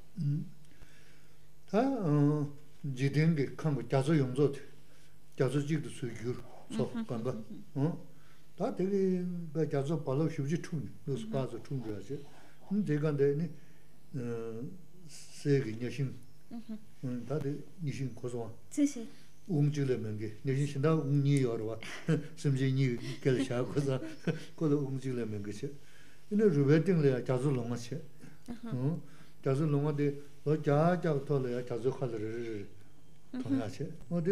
다 되게 가서 발로 휴지 춤 그래서 가서 춤 줘야지 음 대간데 어 세계 여신 음 다들 니신 고소 sí 웅질레면 게 내신 신다 웅니 여러 심지니 결샤고서 고도 웅질레면 게시 이제 루베팅래 자주 롱마시 어 자주 롱마데 어 자자 토래 자주 칼르르 통하시 어디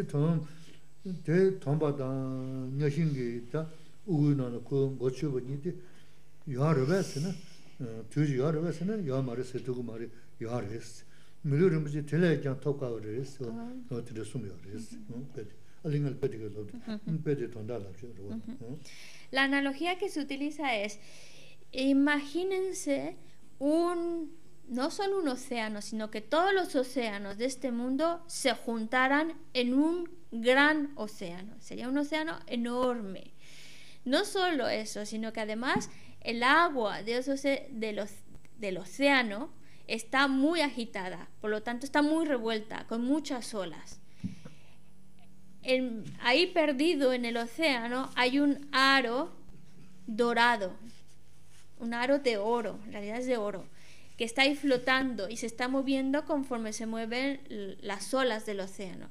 돈대 돈바다 여신게 있다 우는은 그 뭐치버니데 여러베스나 투지 여러베스나 여마르스 두고 말이 여르스 밀르름지 텔레장 토카르스 어떻게 숨여르스 그 알링을 빼디고도 빼디 돈달아죠. La analogía que se utiliza es, imagínense un, no solo un océano, sino que todos los océanos de este mundo se juntaran en un gran océano. Sería un océano enorme. No solo eso, sino que además el agua de esos, de los, del océano está muy agitada, por lo tanto está muy revuelta, con muchas olas. En, ahí perdido en el océano hay un aro dorado, un aro de oro, en realidad es de oro, que está ahí flotando y se está moviendo conforme se mueven las olas del océano.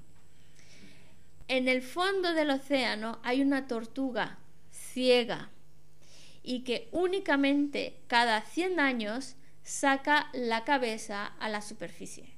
En el fondo del océano hay una tortuga ciega y que únicamente cada cien años saca la cabeza a la superficie.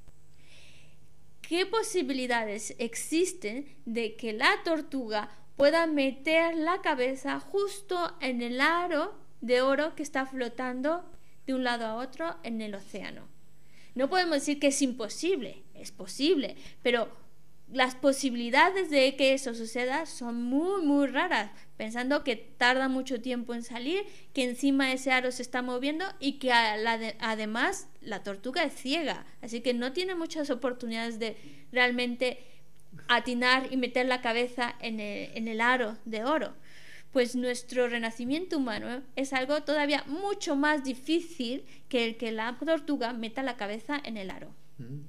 ¿Qué posibilidades existen de que la tortuga pueda meter la cabeza justo en el aro de oro que está flotando de un lado a otro en el océano? No podemos decir que es imposible, es posible, pero las posibilidades de que eso suceda son muy, muy raras, pensando que tarda mucho tiempo en salir, que encima ese aro se está moviendo y que a la de, además la tortuga es ciega, así que no tiene muchas oportunidades de realmente atinar y meter la cabeza en el, en el aro de oro. Pues nuestro renacimiento humano es algo todavía mucho más difícil que el que la tortuga meta la cabeza en el aro.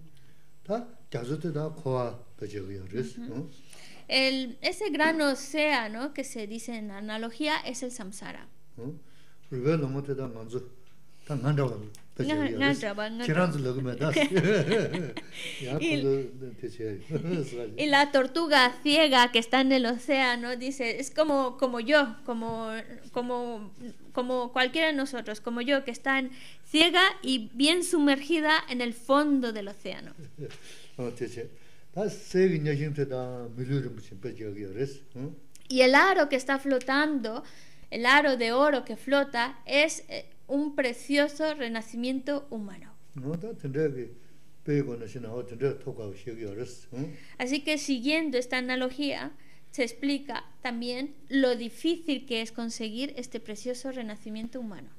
El, ese gran océano que se dice en la analogía es el samsara. Y la tortuga ciega que está en el océano dice, es como, como yo, como, como, como cualquiera de nosotros, como yo, que está en, ciega y bien sumergida en el fondo del océano. Y el aro que está flotando, el aro de oro que flota, es un precioso renacimiento humano. Así que siguiendo esta analogía, se explica también lo difícil que es conseguir este precioso renacimiento humano.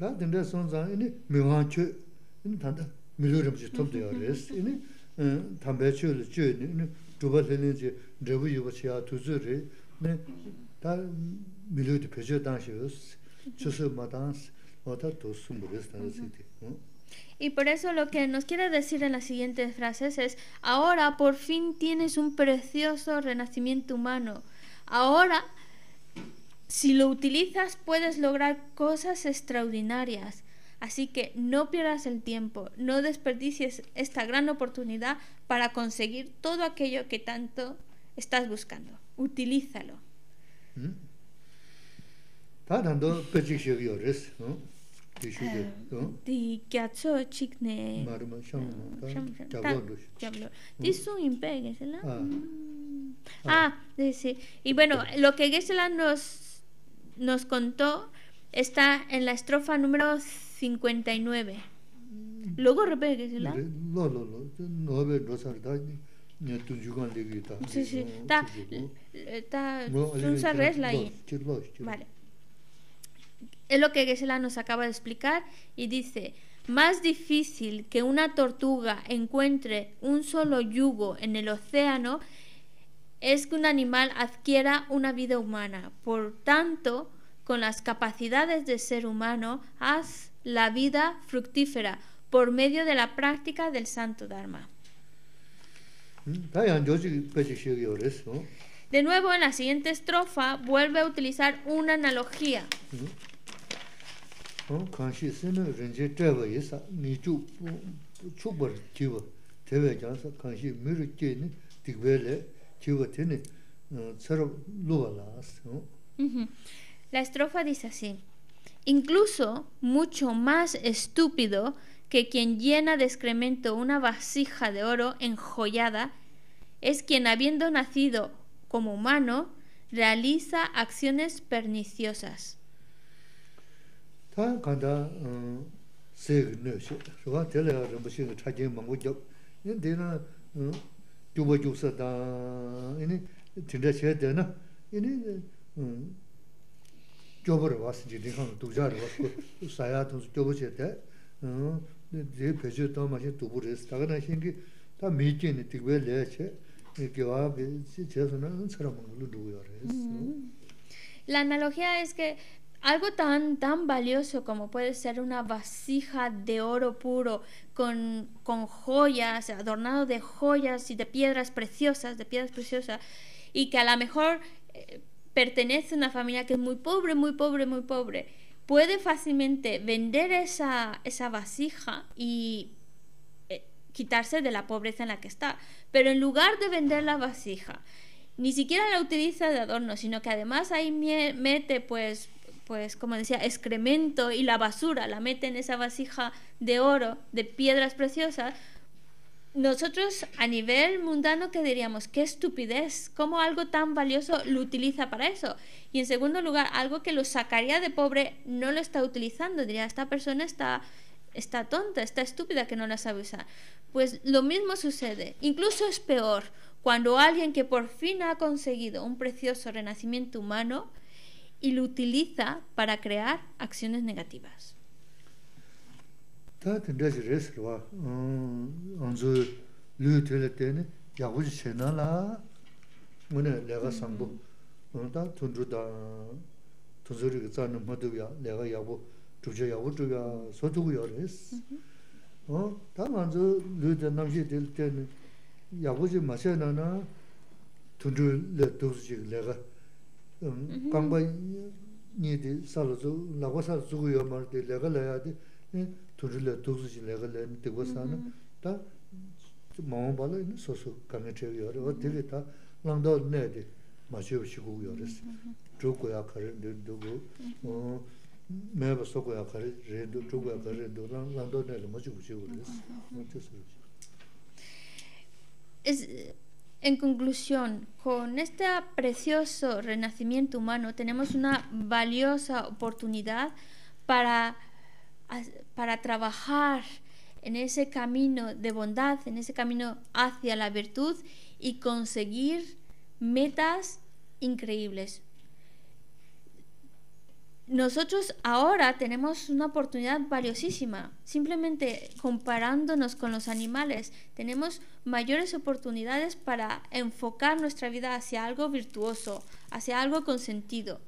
Y por eso lo que nos quiere decir en las siguientes frases es: ahora por fin tienes un precioso renacimiento humano. Ahora, si lo utilizas, puedes lograr cosas extraordinarias. Así que no pierdas el tiempo, no desperdicies esta gran oportunidad para conseguir todo aquello que tanto estás buscando. Utilízalo. Di ghiaccio chigne. Di su impegue, Ah, sí. Y bueno, lo que Geshe-la nos, nos contó está en la estrofa número cincuenta y nueve. Luego repite Geshe-la. No, no, no. No ve no salta. Sí, sí. Está está sunsa resla ahí. Vale. Es lo que Geshe-la nos acaba de explicar y dice: más difícil que una tortuga encuentre un solo yugo en el océano es que un animal adquiera una vida humana. Por tanto, con las capacidades de ser humano, haz la vida fructífera por medio de la práctica del Santo Dharma. De nuevo, en la siguiente estrofa, vuelve a utilizar una analogía. Uh-huh. La estrofa dice así: incluso mucho más estúpido que quien llena de excremento una vasija de oro enjollada es quien, habiendo nacido como humano, realiza acciones perniciosas. La analogía es que algo tan, tan valioso como puede ser una vasija de oro puro con, con joyas, adornado de joyas y de piedras preciosas, de piedras preciosas, y que a lo mejor eh, pertenece a una familia que es muy pobre, muy pobre, muy pobre, puede fácilmente vender esa, esa vasija y eh, quitarse de la pobreza en la que está. Pero en lugar de vender la vasija, ni siquiera la utiliza de adorno, sino que además ahí mete, pues, pues como decía, excremento, y la basura la mete en esa vasija de oro, de piedras preciosas. Nosotros a nivel mundano, ¿qué diríamos? ¡Qué estupidez! ¿Cómo algo tan valioso lo utiliza para eso? Y en segundo lugar, algo que lo sacaría de pobre no lo está utilizando. Diría, esta persona está, está tonta, está estúpida que no la sabe usar. Pues lo mismo sucede. Incluso es peor cuando alguien que por fin ha conseguido un precioso renacimiento humano y lo utiliza para crear acciones negativas. 다 된다지 레스와 어 언저 류텔 때는 야구지 채나라 뭐네 내가 상부 어다 돈주다 돈저리가 자는 모두야 내가 야구 주저 야구 주가 소주고요 레스 어 다만저 류텔 남시 될 때는 야구지 마셔나나 돈줄 도수지 내가 음 강바 니디 살아서 나고사 주고요 말때 내가 내야지 토르레 도스지 레글레 되고사나 다 마음발에 소소 강해져요. 어떻게 다 랑도 내데 마셔시고 요레스. 조고야 가르도 어 매버 소고야 가르 레도 조고야 가르도 랑도 내를 마셔고 요레스. es, en conclusión, con este precioso renacimiento humano tenemos una valiosa oportunidad para, para trabajar en ese camino de bondad, en ese camino hacia la virtud y conseguir metas increíbles. Nosotros ahora tenemos una oportunidad valiosísima. Simplemente comparándonos con los animales, tenemos mayores oportunidades para enfocar nuestra vida hacia algo virtuoso, hacia algo con sentido.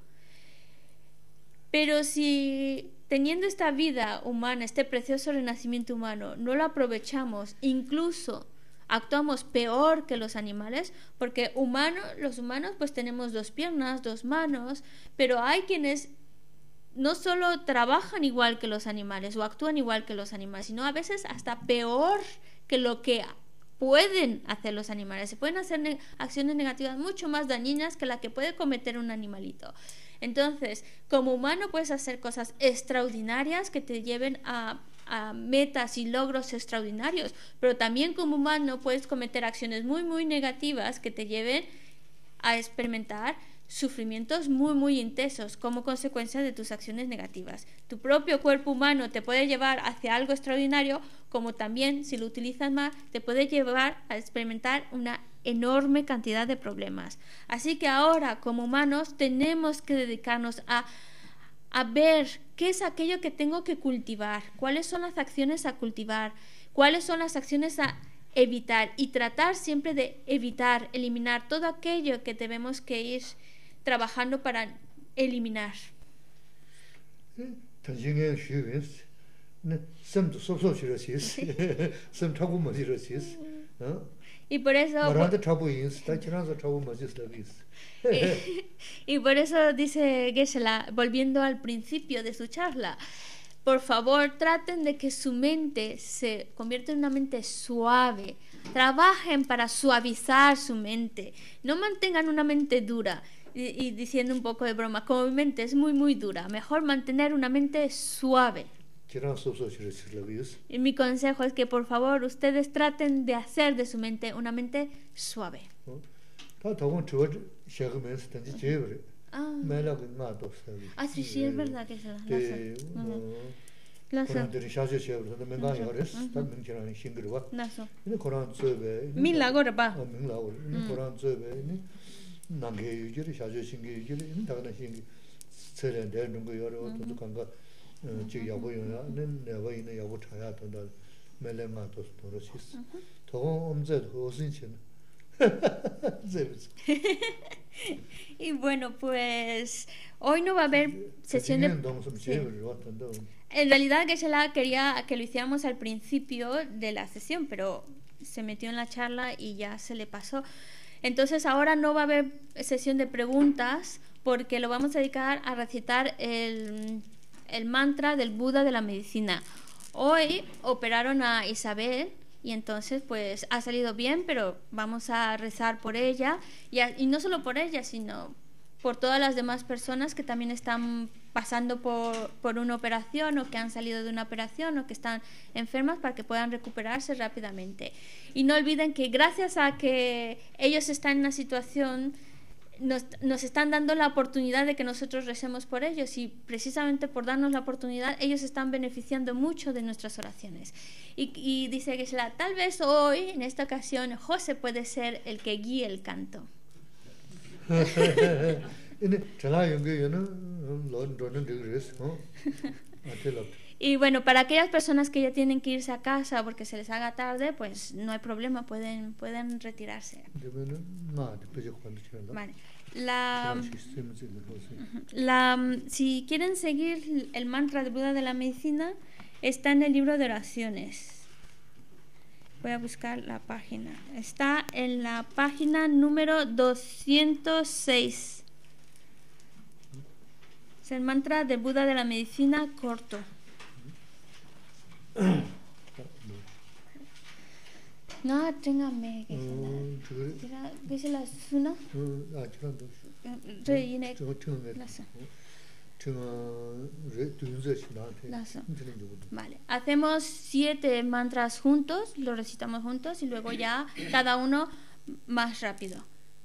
Pero si teniendo esta vida humana, este precioso renacimiento humano, no lo aprovechamos, incluso actuamos peor que los animales, porque humano, los humanos pues tenemos dos piernas, dos manos, pero hay quienes no solo trabajan igual que los animales o actúan igual que los animales, sino a veces hasta peor que lo que pueden hacer los animales. Se pueden hacer ne- acciones negativas mucho más dañinas que la que puede cometer un animalito. Entonces, como humano puedes hacer cosas extraordinarias que te lleven a, a metas y logros extraordinarios, pero también como humano puedes cometer acciones muy, muy negativas que te lleven a experimentar sufrimientos muy, muy intensos como consecuencia de tus acciones negativas. Tu propio cuerpo humano te puede llevar hacia algo extraordinario, como también, si lo utilizas mal, te puede llevar a experimentar una enorme cantidad de problemas. Así que ahora, como humanos, tenemos que dedicarnos a, a ver qué es aquello que tengo que cultivar, cuáles son las acciones a cultivar, cuáles son las acciones a evitar y tratar siempre de evitar, eliminar todo aquello que debemos que ir trabajando para eliminar. Y por eso y, y por eso dice Geshe-la, volviendo al principio de su charla, por favor traten de que su mente se convierta en una mente suave. Trabajen para suavizar su mente, no mantengan una mente dura. Y, y diciendo un poco de broma, como mi mente es muy muy dura, mejor mantener una mente suave. Y mi consejo es que por favor ustedes traten de hacer de su mente una mente suave. Ah, ah sí, sí, es verdad que se las hace. Milagro pa. nange yuri shaje shingi yuri indagana shingi tseren der nungu yoro to kanga ji yabo yona nen neba ina yabo chaya tonda melenga to torosis to omze osinchen. Y bueno, pues hoy no va a haber sesión de... Sí. En realidad Geshe-la quería que lo hiciéramos al principio de la sesión, pero se metió en la charla y ya se le pasó. Entonces ahora no va a haber sesión de preguntas porque lo vamos a dedicar a recitar el, el mantra del Buda de la medicina. Hoy operaron a Isabel y entonces pues ha salido bien, pero vamos a rezar por ella y, a, y no solo por ella, sino por todas las demás personas que también están pasando por, por una operación o que han salido de una operación o que están enfermas para que puedan recuperarse rápidamente. Y no olviden que gracias a que ellos están en una situación, nos, nos están dando la oportunidad de que nosotros recemos por ellos y precisamente por darnos la oportunidad ellos están beneficiando mucho de nuestras oraciones. Y, y dice Geshe-la, tal vez hoy, en esta ocasión, José puede ser el que guíe el canto. Y bueno, para aquellas personas que ya tienen que irse a casa porque se les haga tarde, pues no hay problema, pueden, pueden retirarse. Vale. La, la, si quieren seguir el mantra del Buda de la medicina, está en el libro de oraciones. Voy a buscar la página. Está en la página número doscientos seis. Es el mantra del Buda de la medicina corto. No, téngame. ¿Qué es la suna? Vale, hacemos siete mantras juntos, lo recitamos juntos y luego ya cada uno más rápido.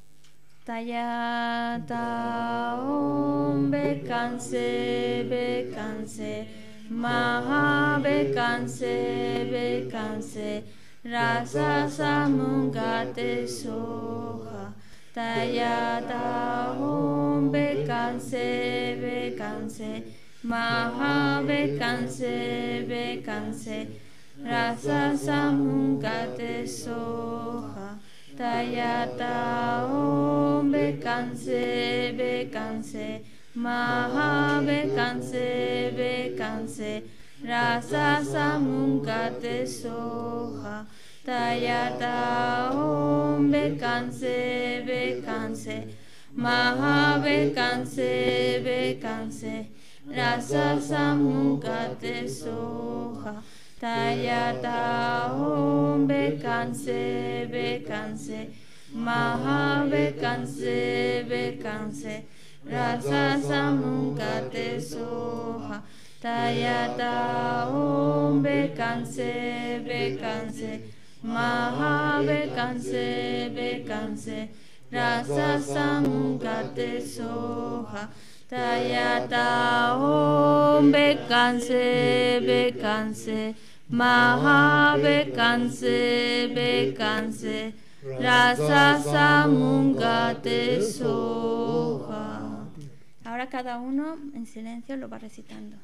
Tayata Om Bekanse Bekanse Maha Bekanse Bekanse Rasa Samungate Soha Tayata Om Bekanse Bekanse Maha Bekanse Bekanse Rasa Samungate Soha Tayata Om Bekanse Bekanse Maha Bekanse Bekanse Rasa Samungate Soha Tayata Om Bekanse Bekanse Maha Bekanse Bekanse Rasa Samungate Soha Tayata Om Bekanse Bekanse Maha Bekanse Bekanse Rasa Samungate Soha Tayata Om Bekanse Bekanse Maha Bekanse Bekanse Rasa Samungate Soha Tayata Om Bekanse Bekanse Maha Bekanse Bekanse Rasa Samungate Soha. Ahora cada uno en silencio lo va recitando.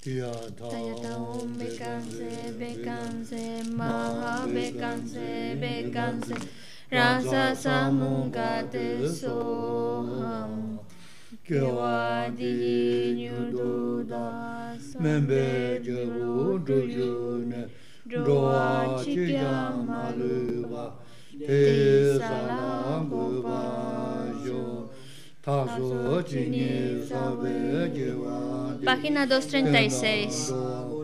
Tayataum Bekanse, Bekanse, Maha Bekanse, Bekanse, Rasa Samungate Soham, Kewadi Nyududa, Membe Jeru Duyune, Doa Chikyamaluva, Te Salam Gubajo. Página doscientos treinta y seis.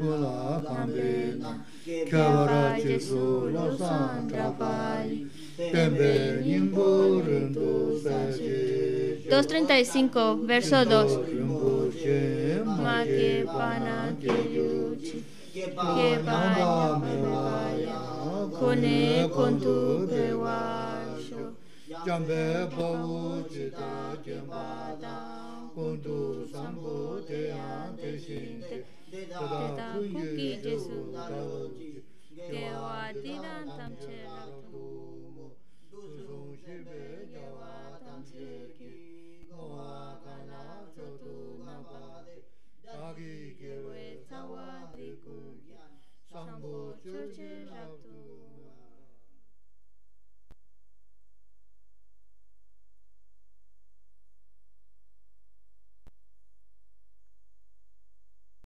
doscientos treinta y cinco, verso dos. Ma que pana que yuchi, que vaya me vaya, cone con tu peguacho. Jambe Babu Chita Jambada Kundu Sambo Te Ante Shinte Teta Kuki Jesu Dauji Gewa Tidan Tamche Raktumo Duzung Shibe Jawa Tamcheki Moa Kana Chotu Mabade Dagi Gewe Tawa Dikuya Sambo Choche Raktu